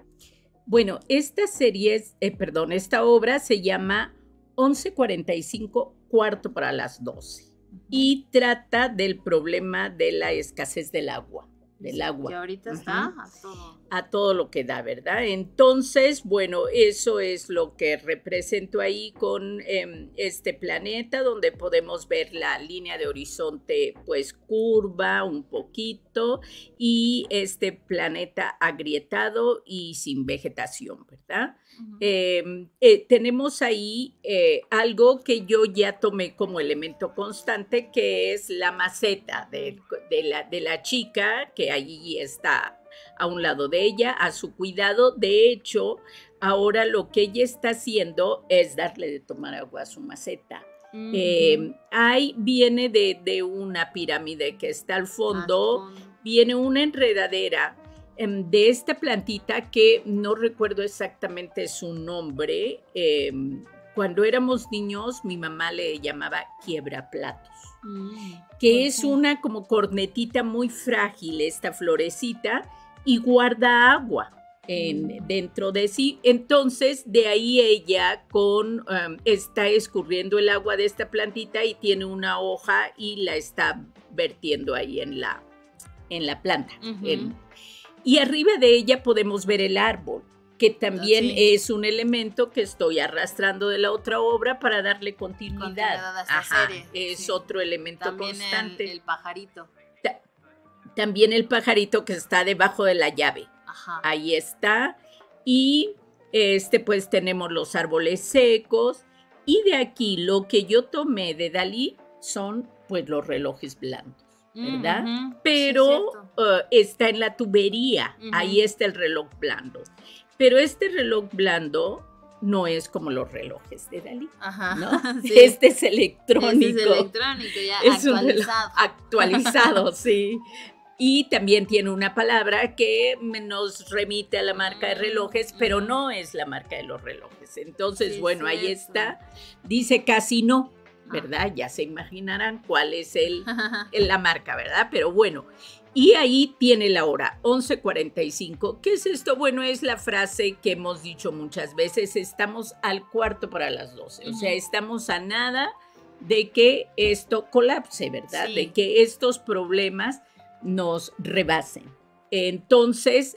Bueno, esta serie, eh, perdón, esta obra se llama once cuarenta y cinco, cuarto para las doce uh-huh. y trata del problema de la escasez del agua, del sí, agua. Que ahorita uh-huh. está a todo. A todo lo que da, ¿verdad? Entonces, bueno, eso es lo que represento ahí con eh, este planeta, donde podemos ver la línea de horizonte, pues, curva un poquito, y este planeta agrietado y sin vegetación, ¿verdad? Uh-huh. eh, eh, tenemos ahí eh, algo que yo ya tomé como elemento constante, que es la maceta de, de, la, de la chica, que allí está a un lado de ella, a su cuidado. De hecho, ahora lo que ella está haciendo es darle de tomar agua a su maceta. Uh-huh. Eh, ahí viene de, de una pirámide que está al fondo, ah, viene una enredadera eh, de esta plantita que no recuerdo exactamente su nombre. Eh, cuando éramos niños, mi mamá le llamaba quiebraplatos, uh-huh. que uh-huh. es una como cornetita muy frágil, esta florecita, y guarda agua en, dentro de sí. Entonces, de ahí ella con, um, está escurriendo el agua de esta plantita y tiene una hoja y la está vertiendo ahí en la, en la planta. Uh-huh. en, y arriba de ella podemos ver el árbol, que también sí. es un elemento que estoy arrastrando de la otra obra para darle continuidad. Continuidad a esta Ajá, serie. Es sí. otro elemento también constante. El, el pajarito. También el pajarito que está debajo de la llave. Ajá. Ahí está. Y este, pues tenemos los árboles secos. Y de aquí lo que yo tomé de Dalí son pues los relojes blancos, ¿verdad? Uh-huh. Pero sí, uh, está en la tubería. Uh-huh. Ahí está el reloj blando. Pero este reloj blando no es como los relojes de Dalí, Ajá, ¿no? Sí. Este es electrónico. Este es electrónico, ya es actualizado. Actualizado, sí. Y también tiene una palabra que nos remite a la marca de relojes, pero no es la marca de los relojes. Entonces, sí, bueno, ahí está. Dice Casino, ¿verdad? Ya se imaginarán cuál es el, la marca, ¿verdad? Pero bueno, y ahí tiene la hora, once cuarenta y cinco. ¿Qué es esto? Bueno, es la frase que hemos dicho muchas veces, estamos al cuarto para las doce. Uh-huh. O sea, estamos a nada de que esto colapse, ¿verdad? Sí. De que estos problemas nos rebasen. Entonces,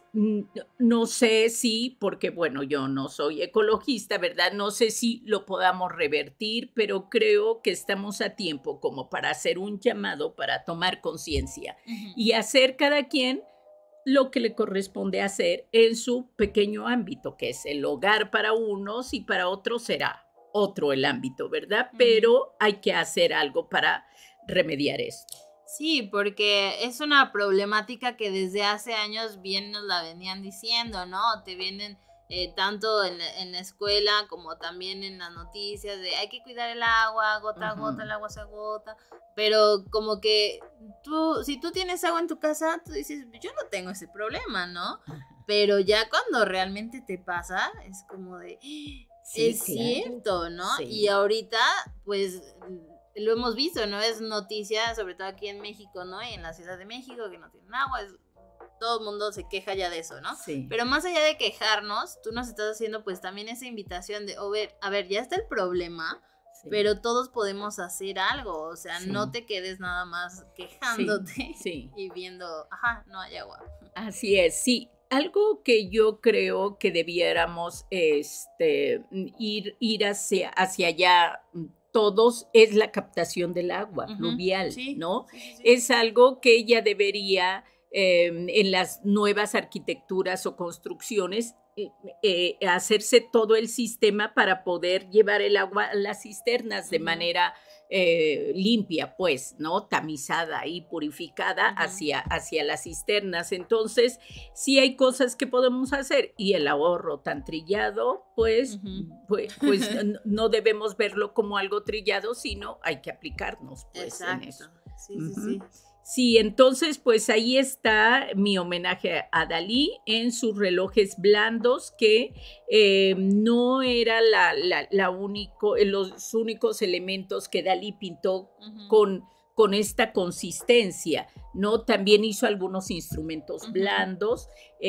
no sé si, porque bueno, yo no soy ecologista, ¿verdad? No sé si lo podamos revertir, pero creo que estamos a tiempo como para hacer un llamado, para tomar conciencia uh-huh. y hacer cada quien lo que le corresponde hacer en su pequeño ámbito, que es el hogar para unos y para otros será otro el ámbito, ¿verdad? Uh-huh. Pero hay que hacer algo para remediar esto. Sí, porque es una problemática que desde hace años bien nos la venían diciendo, ¿no? Te vienen eh, tanto en, en la escuela como también en las noticias de hay que cuidar el agua, gota a gota, el agua se agota, pero como que tú, si tú tienes agua en tu casa, tú dices, yo no tengo ese problema, ¿no? Pero ya cuando realmente te pasa, es como de, sí, es claro. cierto, ¿no? Sí. Y ahorita, pues lo hemos visto, ¿no? Es noticia, sobre todo aquí en México, ¿no? Y en la Ciudad de México, que no tienen agua, es todo el mundo se queja ya de eso, ¿no? Sí. Pero más allá de quejarnos, tú nos estás haciendo pues también esa invitación de, oh, ver, a ver, ya está el problema, sí. pero todos podemos hacer algo, o sea, sí. no te quedes nada más quejándote sí. Sí. y viendo, ajá, no hay agua. Así es, sí. Algo que yo creo que debiéramos este, ir, ir hacia, hacia allá todos es la captación del agua uh-huh. fluvial, sí. ¿no? Sí, sí, sí. Es algo que ella debería eh, en las nuevas arquitecturas o construcciones eh, eh, hacerse todo el sistema para poder llevar el agua a las cisternas de uh-huh. manera eh, limpia, pues, ¿no? Tamizada y purificada uh-huh. hacia, hacia las cisternas. Entonces, sí hay cosas que podemos hacer y el ahorro tan trillado, pues, uh-huh. pues, pues no debemos verlo como algo trillado, sino hay que aplicarnos, pues, exacto. en eso. Sí, uh-huh. sí, sí. Sí, entonces pues ahí está mi homenaje a Dalí en sus relojes blandos, que eh, no era la, la, la único, los únicos elementos que Dalí pintó uh-huh. con, con esta consistencia, ¿no? También hizo algunos instrumentos uh-huh. blandos,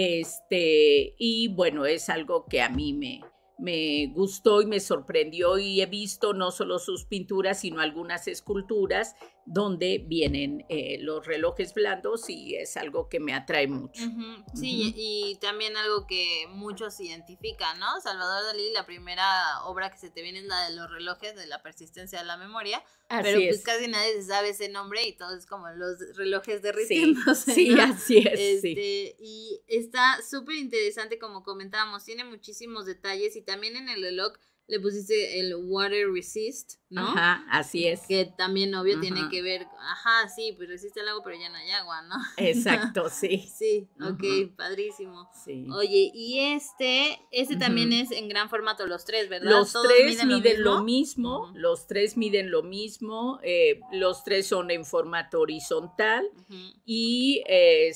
este, y bueno, es algo que a mí me... me gustó y me sorprendió, y he visto no solo sus pinturas, sino algunas esculturas donde vienen eh, los relojes blandos, y es algo que me atrae mucho. Uh-huh. Sí, uh-huh. y también algo que muchos identifican, ¿no? Salvador Dalí, la primera obra que se te viene es la de los relojes, de la persistencia de la memoria, así pero pues es. Casi nadie se sabe ese nombre y todo es como los relojes derritiéndose. Sí, sí, ¿no? así es. Este, sí. Y está súper interesante, como comentábamos, tiene muchísimos detalles, y también en el reloj le pusiste el water resist, ¿no? Ajá, así es. Que también, obvio, ajá. tiene que ver, ajá, sí, pues resiste el agua, pero ya no hay agua, ¿no? Exacto, sí. Sí, ok, uh-huh. padrísimo. Sí. Oye, y este, este uh-huh. también es en gran formato, los tres, ¿verdad? Los ¿Todos tres miden, miden lo mismo? Lo mismo uh-huh. Los tres miden lo mismo, eh, los tres son en formato horizontal, uh-huh. y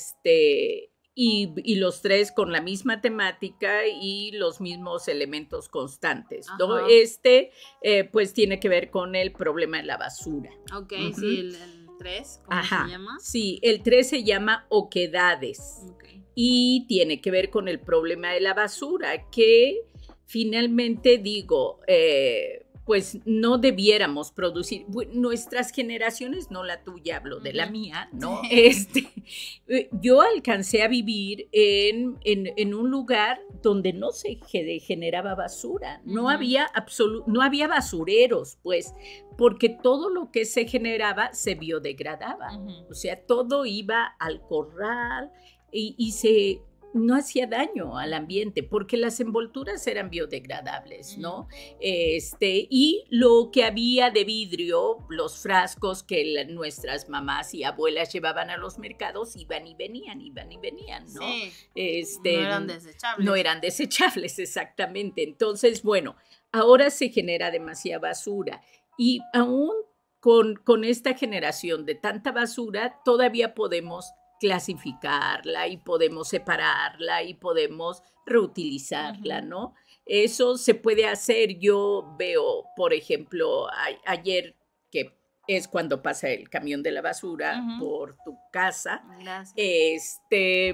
este... Y, y los tres con la misma temática y los mismos elementos constantes, ¿no? Este, eh, pues, tiene que ver con el problema de la basura. Ok, uh-huh. sí, el, el tres, ¿cómo Ajá. se llama? Sí, el tres se llama Oquedades. Okay. Y tiene que ver con el problema de la basura, que finalmente digo... Eh, pues no debiéramos producir, nuestras generaciones, no la tuya, hablo de la mía, ¿no? Este, yo alcancé a vivir en, en, en un lugar donde no se generaba basura, no, uh-huh. había absolu- no había basureros, pues, porque todo lo que se generaba se biodegradaba, uh-huh. o sea, todo iba al corral y, y se... no hacía daño al ambiente porque las envolturas eran biodegradables, ¿no? Este, y lo que había de vidrio, los frascos que la, nuestras mamás y abuelas llevaban a los mercados, iban y venían, iban y venían, ¿no? Sí, este, no eran desechables. No eran desechables, exactamente. Entonces, bueno, ahora se genera demasiada basura y aún con, con esta generación de tanta basura, todavía podemos clasificarla y podemos separarla y podemos reutilizarla, uh-huh. ¿no? Eso se puede hacer. Yo veo, por ejemplo, a, ayer, que es cuando pasa el camión de la basura uh-huh. por tu casa, gracias. este,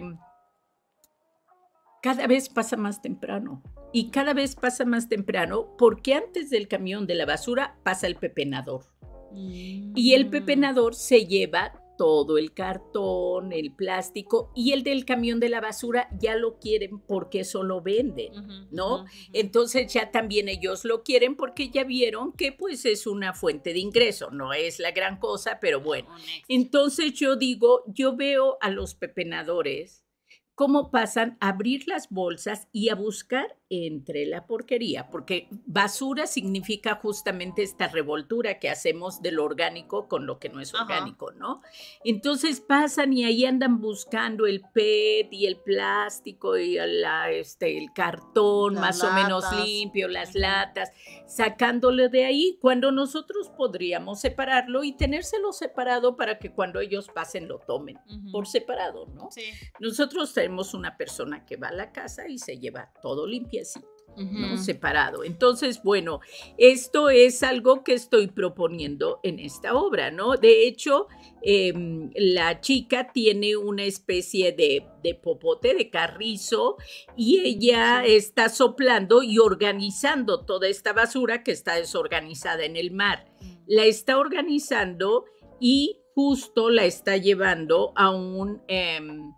cada vez pasa más temprano. Y cada vez pasa más temprano porque antes del camión de la basura pasa el pepenador. Mm. Y el pepenador se lleva todo el cartón, el plástico, y el del camión de la basura ya lo quieren porque eso lo venden, uh-huh, ¿no? Uh-huh. Entonces ya también ellos lo quieren porque ya vieron que pues es una fuente de ingreso, no es la gran cosa, pero bueno. Entonces yo digo, yo veo a los pepenadores cómo pasan a abrir las bolsas y a buscar entre la porquería, porque basura significa justamente esta revoltura que hacemos de lo orgánico con lo que no es orgánico, Ajá. ¿no? Entonces pasan y ahí andan buscando el P E T y el plástico y la, este, el cartón las más latas. O menos limpio, las Ajá. latas, sacándolo de ahí, cuando nosotros podríamos separarlo y tenérselo separado para que cuando ellos pasen lo tomen Ajá. por separado, ¿no? Sí. Nosotros tenemos una persona que va a la casa y se lleva todo limpio. uh-huh. ¿no? Separado. Entonces, bueno, esto es algo que estoy proponiendo en esta obra, ¿no? De hecho, eh, la chica tiene una especie de, de popote, de carrizo, y ella sí. está soplando y organizando toda esta basura que está desorganizada en el mar. La está organizando y justo la está llevando a un... Eh,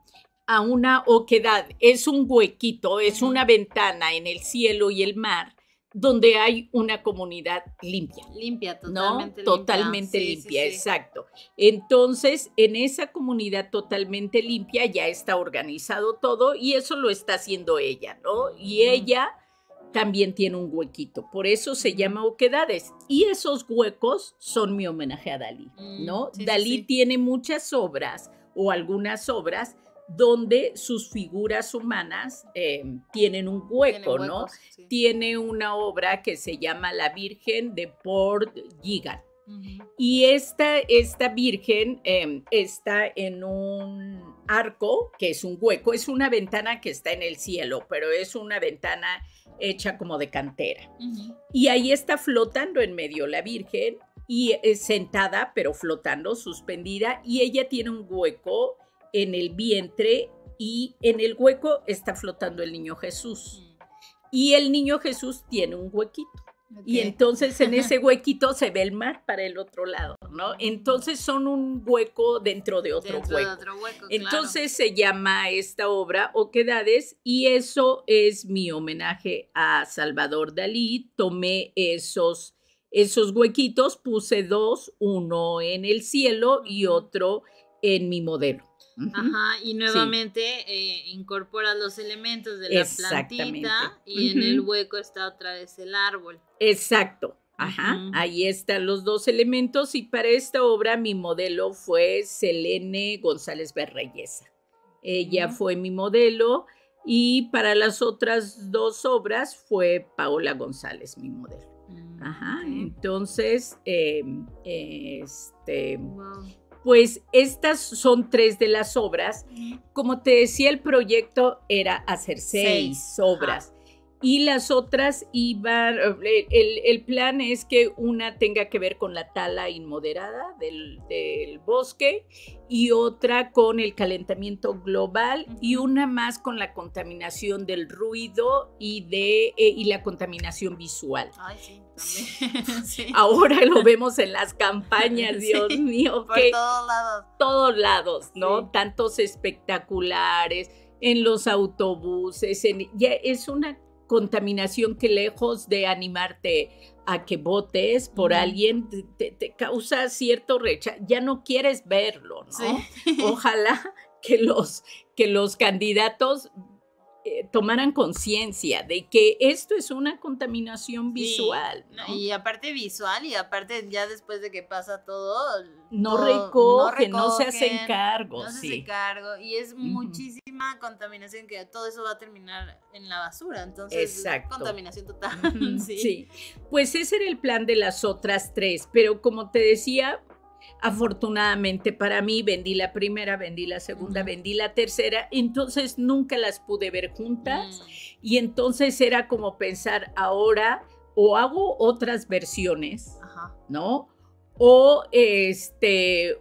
a una oquedad, es un huequito, es una ventana en el cielo y el mar, donde hay una comunidad limpia. Limpia, totalmente ¿no? limpia. Totalmente sí, limpia, sí, sí. exacto. Entonces, en esa comunidad totalmente limpia ya está organizado todo y eso lo está haciendo ella, ¿no? Y ella también tiene un huequito, por eso se llama oquedades. Y esos huecos son mi homenaje a Dalí, ¿no? Sí, Dalí sí, sí. tiene muchas obras o algunas obras donde sus figuras humanas eh, tienen un hueco, Tiene ¿no? huecos, sí. Tiene una obra que se llama La Virgen de Port Gigan. Uh-huh. Y esta, esta Virgen eh, está en un arco, que es un hueco, es una ventana que está en el cielo, pero es una ventana hecha como de cantera. Uh-huh. Y ahí está flotando en medio la Virgen, y es sentada, pero flotando, suspendida, y ella tiene un hueco en el vientre y en el hueco está flotando el niño Jesús. Mm. Y el niño Jesús tiene un huequito. Okay. Y entonces en ese huequito se ve el mar para el otro lado, ¿no? Entonces son un hueco dentro de otro dentro hueco. De otro hueco, entonces claro. se llama esta obra Oquedades y eso es mi homenaje a Salvador Dalí. Tomé esos, esos huequitos, puse dos, uno en el cielo y otro en mi modelo. Uh-huh. Ajá, y nuevamente sí. eh, incorporas los elementos de la plantita y uh-huh. en el hueco está otra vez el árbol. Exacto, ajá, uh-huh. ahí están los dos elementos y para esta obra mi modelo fue Selene González Berreyesa. Ella uh-huh. fue mi modelo y para las otras dos obras fue Paola González mi modelo. Uh-huh. Ajá, entonces, eh, este... Wow. Pues estas son tres de las obras. Como te decía, el proyecto era hacer seis, seis. obras. Ajá. Y las otras iban, el, el plan es que una tenga que ver con la tala inmoderada del, del bosque y otra con el calentamiento global uh-huh. y una más con la contaminación del ruido y, de, eh, y la contaminación visual. Ay, sí. Sí. Ahora lo vemos en las campañas, Dios sí, mío. por que todos lados. Todos lados, ¿no? Sí. Tantos espectaculares, en los autobuses, en, ya es una contaminación que lejos de animarte a que votes por mm. alguien, te, te causa cierto rechazo, ya no quieres verlo, ¿no? Sí. Ojalá que los, que los candidatos eh, tomaran conciencia de que esto es una contaminación visual. Sí. ¿no? Y aparte visual, y aparte ya después de que pasa todo, no, todo, recoge, no recogen, no se hacen cargo. No se sí. hace cargo, y es uh-huh. muchísima contaminación que todo eso va a terminar en la basura, entonces Exacto. contaminación total. Uh-huh. sí. sí, pues ese era el plan de las otras tres, pero como te decía, afortunadamente para mí vendí la primera, vendí la segunda, uh-huh. vendí la tercera, entonces nunca las pude ver juntas uh-huh. y entonces era como pensar ahora o hago otras versiones, uh-huh. ¿no? O este,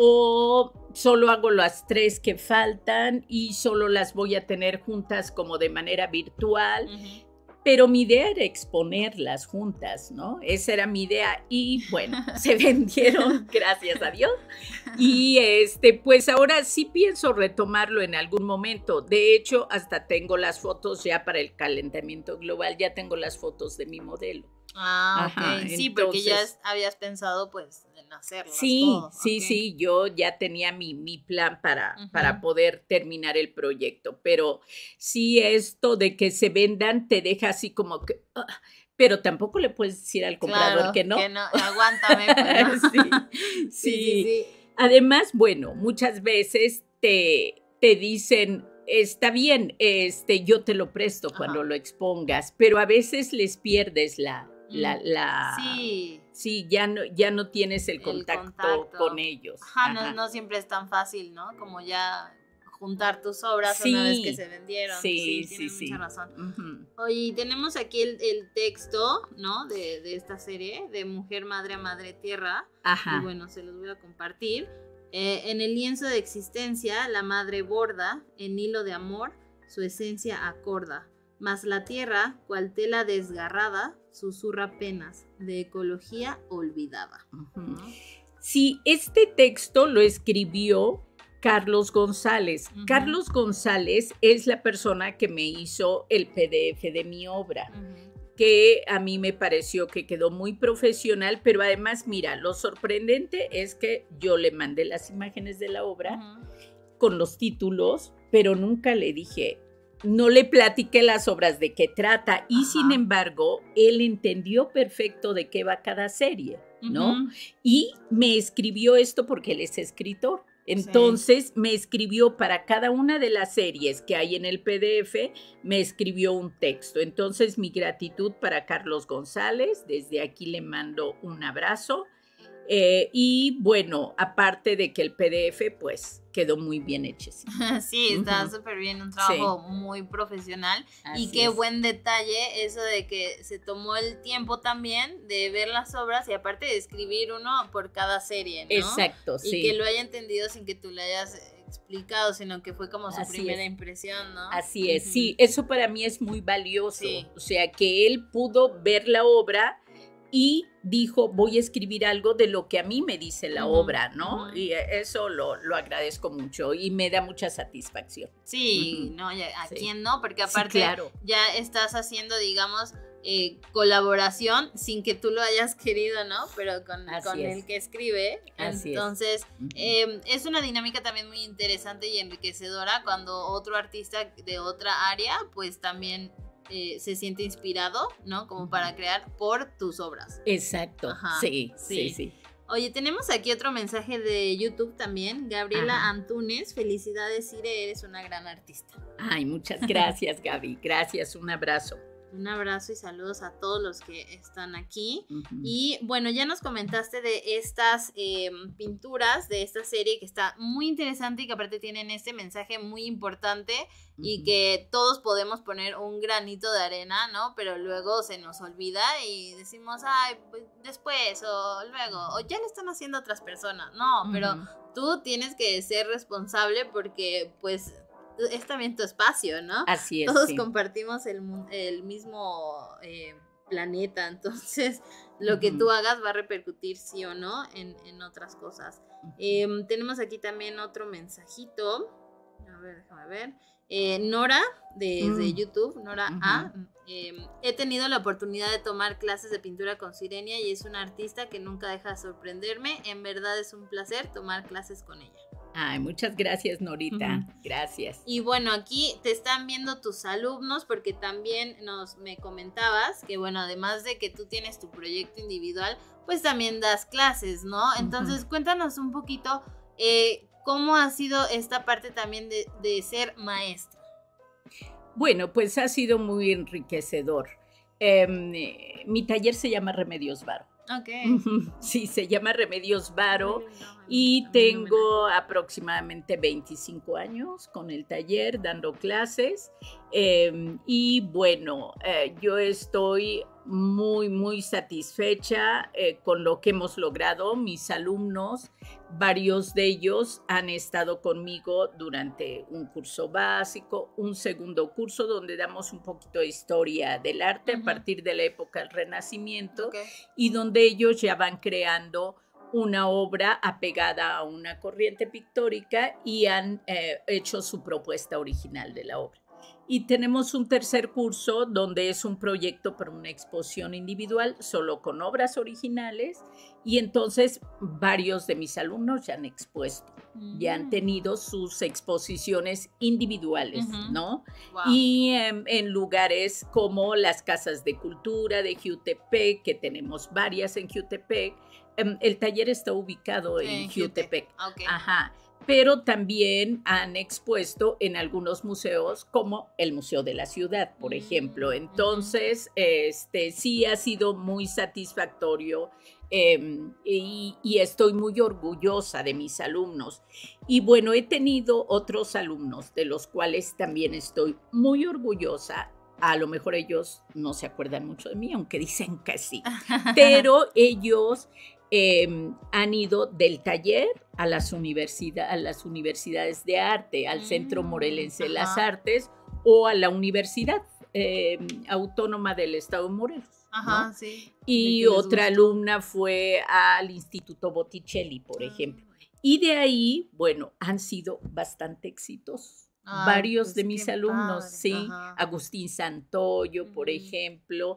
o solo hago las tres que faltan y solo las voy a tener juntas como de manera virtual. Uh-huh. Pero mi idea era exponerlas juntas, ¿no? Esa era mi idea y bueno, se vendieron, gracias a Dios. Y este, pues ahora sí pienso retomarlo en algún momento. De hecho, hasta tengo las fotos ya para el calentamiento global, ya tengo las fotos de mi modelo. Ah, Ajá, ok. Sí, entonces, porque ya habías pensado pues en hacerlas. Sí, todo. sí, okay. sí, yo ya tenía mi, mi plan para, uh-huh. para poder terminar el proyecto, pero sí esto de que se vendan te deja así como que, uh, pero tampoco le puedes decir al comprador claro, que no. que no, aguántame. Pues, ¿no? sí, sí. sí, sí, sí. Además, bueno, muchas veces te, te dicen, está bien, este, yo te lo presto Ajá. cuando lo expongas, pero a veces les pierdes la... La, la, sí, sí ya, no, ya no tienes el, el contacto, contacto con ellos. Ajá, Ajá. No, no siempre es tan fácil, ¿no? Como ya juntar tus obras sí, una vez que se vendieron. Sí, sí, sí, tienes sí. mucha razón. Uh-huh. Oye, y tenemos aquí el, el texto, ¿no? De, de esta serie, de Mujer, Madre a Madre Tierra. Ajá. Y bueno, se los voy a compartir. Eh, en el lienzo de existencia, la madre borda, en hilo de amor, su esencia acorda. Mas la tierra, cual tela desgarrada, susurra penas de ecología olvidada. Uh-huh. Sí, este texto lo escribió Carlos González. Uh-huh. Carlos González es la persona que me hizo el P D F de mi obra. Uh-huh. Que a mí me pareció que quedó muy profesional, pero además, mira, lo sorprendente es que yo le mandé las imágenes de la obra uh-huh. con los títulos, pero nunca le dije, no le platiqué las obras de qué trata, y uh-huh. sin embargo, él entendió perfecto de qué va cada serie, ¿no? Uh-huh. Y me escribió esto porque él es escritor. Entonces sí. me escribió para cada una de las series que hay en el P D F, me escribió un texto. Entonces mi gratitud para Carlos González, desde aquí le mando un abrazo. Eh, y bueno, aparte de que el P D F pues quedó muy bien hecho. Sí, está súper uh-huh. bien, un trabajo sí. muy profesional. Así y qué es. Buen detalle eso de que se tomó el tiempo también de ver las obras y aparte de escribir uno por cada serie, ¿no? Exacto, y sí. Y que lo haya entendido sin que tú le hayas explicado, sino que fue como su Así primera es. impresión, ¿no? Así es, uh-huh. sí, eso para mí es muy valioso. Sí. O sea, que él pudo ver la obra y dijo, voy a escribir algo de lo que a mí me dice la uh-huh, obra, ¿no? Uh-huh. Y eso lo, lo agradezco mucho y me da mucha satisfacción. Sí, uh-huh. ¿no? ¿A sí. quién no? Porque aparte sí, claro. ya estás haciendo, digamos, eh, colaboración sin que tú lo hayas querido, ¿no? Pero con, con el que escribe. Así Entonces, es. Uh-huh. eh, es una dinámica también muy interesante y enriquecedora cuando otro artista de otra área, pues también... Eh, se siente inspirado, ¿no? Como para crear por tus obras. Exacto, Ajá, sí, sí, sí, sí. Oye, tenemos aquí otro mensaje de YouTube también. Gabriela Ajá. Antunes, felicidades, Ire, eres una gran artista. Ay, muchas gracias, Gaby, gracias, un abrazo. Un abrazo y saludos a todos los que están aquí. Uh-huh. Y bueno, ya nos comentaste de estas eh, pinturas, de esta serie que está muy interesante y que aparte tienen este mensaje muy importante uh-huh. y que todos podemos poner un granito de arena, ¿no? Pero luego se nos olvida y decimos, ay, pues después o luego, o ya lo están haciendo otras personas. No, uh-huh. pero tú tienes que ser responsable porque pues... es también tu espacio, ¿no? Así es. Todos sí. compartimos el, el mismo eh, planeta, entonces lo uh-huh. que tú hagas va a repercutir sí o no en, en otras cosas. Uh-huh. Eh, tenemos aquí también otro mensajito. A ver, déjame ver. Eh, Nora, desde uh-huh. YouTube, Nora uh-huh. A. Eh, he tenido la oportunidad de tomar clases de pintura con Sirenia y es una artista que nunca deja de sorprenderme. En verdad es un placer tomar clases con ella. Ay, muchas gracias, Norita. Uh-huh. Gracias. Y bueno, aquí te están viendo tus alumnos porque también nos me comentabas que, bueno, además de que tú tienes tu proyecto individual, pues también das clases, ¿no? Entonces, uh-huh. cuéntanos un poquito eh, cómo ha sido esta parte también de, de ser maestra. Bueno, pues ha sido muy enriquecedor. Eh, mi taller se llama Remedios Varo. Okay. Sí, se llama Remedios Varo y tengo aproximadamente veinticinco años con el taller dando clases eh, y bueno, eh, yo estoy muy, muy satisfecha eh, con lo que hemos logrado. Mis alumnos, varios de ellos han estado conmigo durante un curso básico, un segundo curso donde damos un poquito de historia del arte uh-huh. a partir de la época del Renacimiento okay. y donde ellos ya van creando una obra apegada a una corriente pictórica y han eh, hecho su propuesta original de la obra. Y tenemos un tercer curso donde es un proyecto para una exposición individual solo con obras originales y entonces varios de mis alumnos ya han expuesto, mm. ya han tenido sus exposiciones individuales, uh-huh. ¿no? Wow. Y eh, en lugares como las casas de cultura de Jiutepec, que tenemos varias en Jiutepec, eh, el taller está ubicado sí, en Jiutepec. Okay. Ajá. pero también han expuesto en algunos museos, como el Museo de la Ciudad, por ejemplo. Entonces, este, sí ha sido muy satisfactorio eh, y, y estoy muy orgullosa de mis alumnos. Y bueno, he tenido otros alumnos de los cuales también estoy muy orgullosa. A lo mejor ellos no se acuerdan mucho de mí, aunque dicen que sí, pero ellos eh, han ido del taller a las, universidad, a las universidades de arte, al Centro Morelense de mm, las Artes o a la Universidad eh, Autónoma del Estado de Morelos. Ajá, ¿no? sí. Y otra alumna fue al Instituto Botticelli, por ejemplo. Y de ahí, bueno, han sido bastante exitosos. Ay, varios pues de mis alumnos, padre. Sí, ajá. Agustín Santoyo, por uh-huh. ejemplo,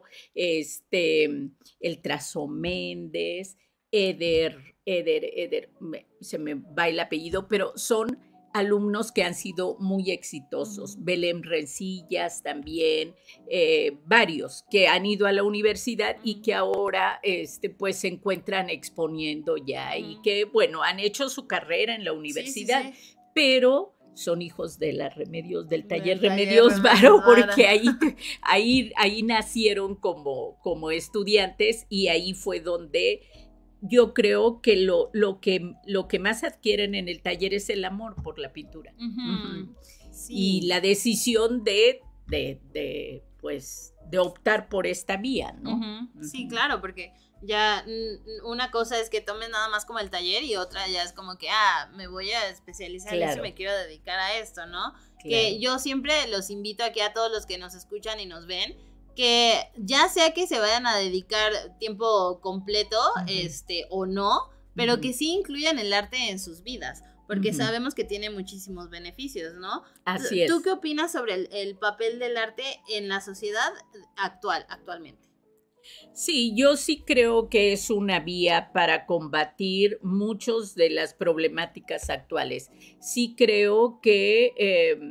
este, el Trazo Méndez, Eder, Eder, Eder, me, se me va el apellido, pero son alumnos que han sido muy exitosos. Uh-huh. Belén Rencillas también, eh, varios que han ido a la universidad uh-huh. y que ahora este, pues se encuentran exponiendo ya uh-huh. y que, bueno, han hecho su carrera en la universidad, sí, sí, sí. pero son hijos de la Remedios, del taller del Remedios Varo, porque ahí, ahí, ahí nacieron como, como estudiantes y ahí fue donde yo creo que lo, lo que lo que más adquieren en el taller es el amor por la pintura. Uh-huh. Uh-huh. Sí. Y la decisión de, de, de, pues, de optar por esta vía, ¿no? Uh-huh. Uh-huh. Sí, claro, porque ya una cosa es que tomes nada más como el taller y otra ya es como que, ah, me voy a especializar claro. en eso y me quiero dedicar a esto, ¿no? Claro. Que yo siempre los invito aquí a todos los que nos escuchan y nos ven, que ya sea que se vayan a dedicar tiempo completo, uh-huh. este, o no, pero uh-huh. que sí incluyan el arte en sus vidas, porque uh-huh. sabemos que tiene muchísimos beneficios, ¿no? Así es. ¿Tú qué opinas sobre el, el papel del arte en la sociedad actual, actualmente? Sí, yo sí creo que es una vía para combatir muchas de las problemáticas actuales. Sí creo que, eh,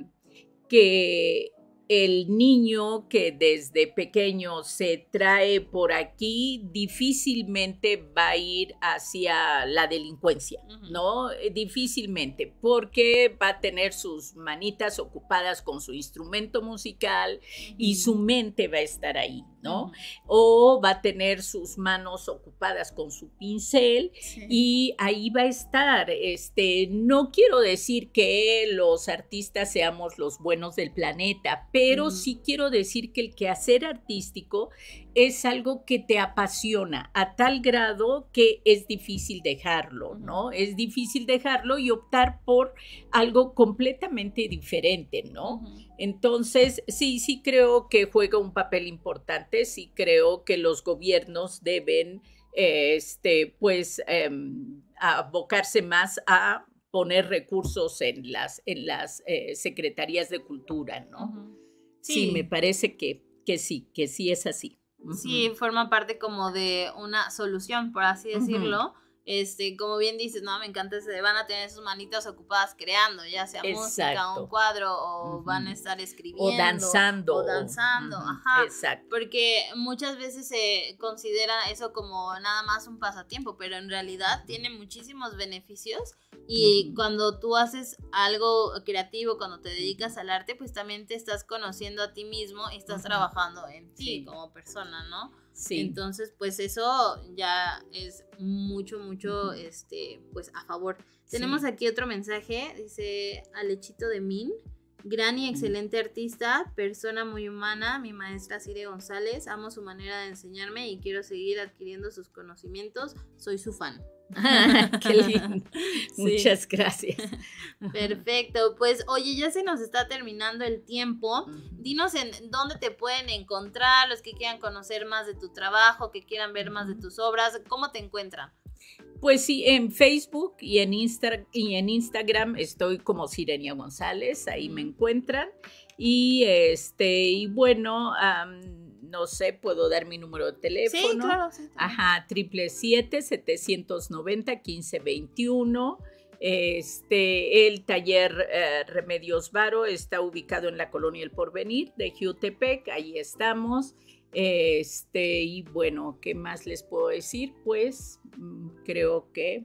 que el niño que desde pequeño se trae por aquí difícilmente va a ir hacia la delincuencia, uh-huh. ¿no? Difícilmente, porque va a tener sus manitas ocupadas con su instrumento musical uh-huh. y su mente va a estar ahí, ¿no? Uh-huh. O va a tener sus manos ocupadas con su pincel sí. y ahí va a estar. Este, no quiero decir que los artistas seamos los buenos del planeta, pero uh-huh. sí quiero decir que el quehacer artístico es algo que te apasiona a tal grado que es difícil dejarlo, uh-huh. ¿no? Es difícil dejarlo y optar por algo completamente diferente, ¿no? Uh-huh. Entonces, sí, sí creo que juega un papel importante, sí creo que los gobiernos deben, eh, este, pues, eh, abocarse más a poner recursos en las, en las eh, secretarías de cultura, ¿no? Uh-huh. Sí. sí, me parece que, que sí, que sí es así. Uh-huh. Sí, forma parte como de una solución, por así decirlo. Uh-huh. Este, como bien dices, no, me encanta ese, van a tener sus manitas ocupadas creando, ya sea Exacto. música, un cuadro, o uh-huh. van a estar escribiendo. O danzando. O danzando, uh-huh. ajá. Exacto. Porque muchas veces se considera eso como nada más un pasatiempo, pero en realidad tiene muchísimos beneficios y uh-huh. cuando tú haces algo creativo, cuando te dedicas al arte, pues también te estás conociendo a ti mismo y estás uh-huh. trabajando en ti sí. como persona, ¿no? Sí. Entonces, pues eso ya es mucho, mucho, este, pues a favor. Sí. Tenemos aquí otro mensaje, dice Alechito de Min, gran y excelente artista, persona muy humana, mi maestra Cire González, amo su manera de enseñarme y quiero seguir adquiriendo sus conocimientos, soy su fan. Qué lindo. Sí. Muchas gracias. Perfecto, pues oye, ya se nos está terminando el tiempo. Uh-huh. Dinos en dónde te pueden encontrar los que quieran conocer más de tu trabajo, que quieran ver uh-huh. más de tus obras, ¿cómo te encuentran? Pues sí, en Facebook y en, Insta- y en Instagram estoy como Sirenia González, ahí uh-huh. me encuentran. Y este, y bueno, um, no sé, puedo dar mi número de teléfono. Sí, claro. Sí, Ajá, siete siete siete, siete nueve cero, uno cinco dos uno. Este, el taller eh, Remedios Varo está ubicado en la colonia El Porvenir de Jiutepec, ahí estamos. Este, y bueno, ¿qué más les puedo decir? Pues creo que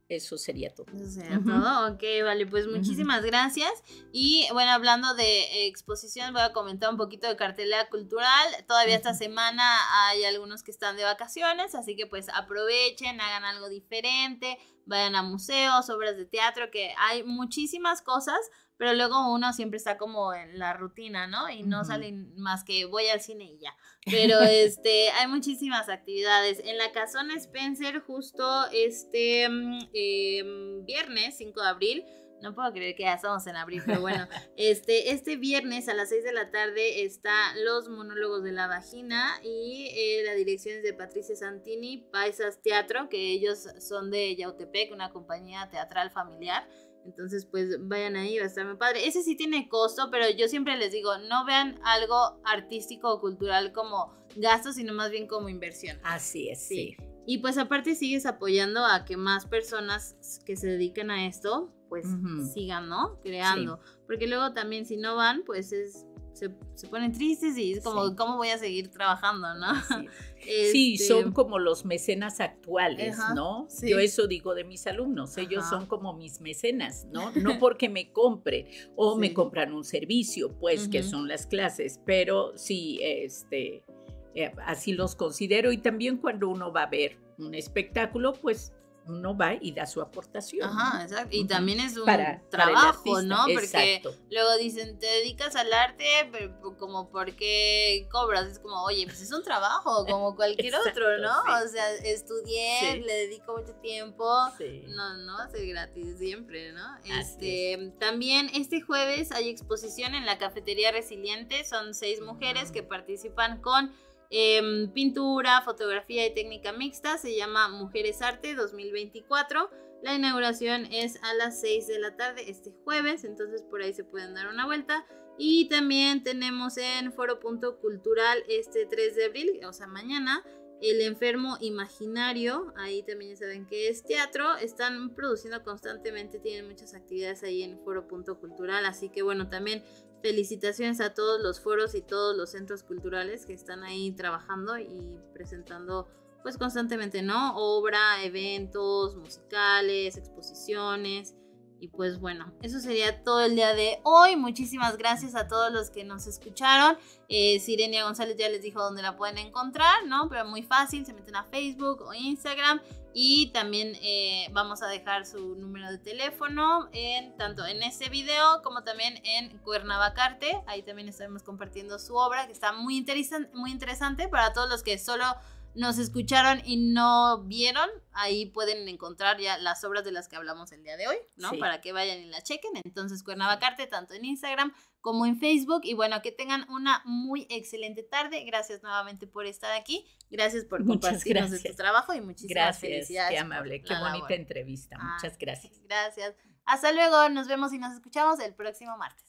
Eso sería todo. Eso sería Uh-huh. todo. Ok, vale, pues muchísimas uh-huh. gracias. Y bueno, hablando de exposición, voy a comentar un poquito de cartelera cultural. Todavía uh-huh. esta semana hay algunos que están de vacaciones, así que pues aprovechen, hagan algo diferente, vayan a museos, obras de teatro, que hay muchísimas cosas, pero luego uno siempre está como en la rutina, ¿no? Y no uh-huh. salen más que voy al cine y ya. Pero este, hay muchísimas actividades. En la Casona Spencer, justo este eh, viernes cinco de abril, no puedo creer que ya estamos en abril, pero bueno, este, este viernes a las seis de la tarde está Los Monólogos de la Vagina y eh, la dirección es de Patricia Santini, Paisas Teatro, que ellos son de Yautepec, una compañía teatral familiar. Entonces, pues vayan ahí, va a estar muy padre. Ese sí tiene costo, pero yo siempre les digo, no vean algo artístico o cultural como gasto, sino más bien como inversión. Así es, sí. sí. Y pues aparte sigues apoyando a que más personas que se dedican a esto, pues uh-huh. sigan, ¿no? Creando. Sí. Porque luego también si no van, pues es... Se, se ponen tristes y es como, sí. ¿cómo voy a seguir trabajando, no? Sí, este... sí son como los mecenas actuales, Ajá, ¿no? Sí. Yo eso digo de mis alumnos, Ajá. ellos son como mis mecenas, ¿no? No porque me compren o sí. me compran un servicio, pues, uh-huh. que son las clases, pero sí, este, eh, así los considero. Y también cuando uno va a ver un espectáculo, pues, uno va y da su aportación. Ajá, exacto. Y uh-huh. también es un para, trabajo, para ¿no? Porque exacto. luego dicen, te dedicas al arte, pero como porque cobras. Es como, oye, pues es un trabajo, como cualquier exacto, otro, ¿no? Sí. O sea, estudié, sí. le dedico mucho tiempo. Sí. No, no va a ser gratis siempre, ¿no? Este, también este jueves hay exposición en la Cafetería Resiliente. Son seis mujeres uh-huh. que participan con Eh, pintura, fotografía y técnica mixta. Se llama Mujeres Arte dos mil veinticuatro. La inauguración es a las seis de la tarde este jueves, entonces por ahí se pueden dar una vuelta. Y también tenemos en Foro Punto Cultural este tres de abril, o sea mañana, El Enfermo Imaginario. Ahí también ya saben que es teatro. Están produciendo constantemente, tienen muchas actividades ahí en Foro Punto Cultural, así que bueno, también felicitaciones a todos los foros y todos los centros culturales que están ahí trabajando y presentando pues constantemente, ¿no? Obra, eventos, musicales, exposiciones. Y pues bueno, eso sería todo el día de hoy. Muchísimas gracias a todos los que nos escucharon. Eh, Sirenia González ya les dijo dónde la pueden encontrar, ¿no? Pero muy fácil, se meten a Facebook o Instagram. Y también eh, vamos a dejar su número de teléfono en, tanto en este video como también en Cuernavacarte. Ahí también estaremos compartiendo su obra, que está muy interesante, muy interesante para todos los que solo nos escucharon y no vieron. Ahí pueden encontrar ya las obras de las que hablamos el día de hoy, ¿no? Sí. Para que vayan y la chequen. Entonces, Cuernavacarte, tanto en Instagram como en Facebook. Y bueno, que tengan una muy excelente tarde. Gracias nuevamente por estar aquí. Gracias por compartirnos de tu trabajo y muchísimas gracias, felicidades. Qué amable, qué bonita labor. Entrevista. Ah, muchas gracias. Gracias. Hasta luego. Nos vemos y nos escuchamos el próximo martes.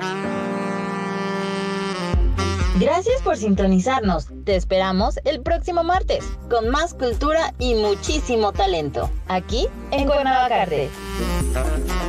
Gracias por sintonizarnos. Te esperamos el próximo martes con más cultura y muchísimo talento aquí en Cuernavacarte.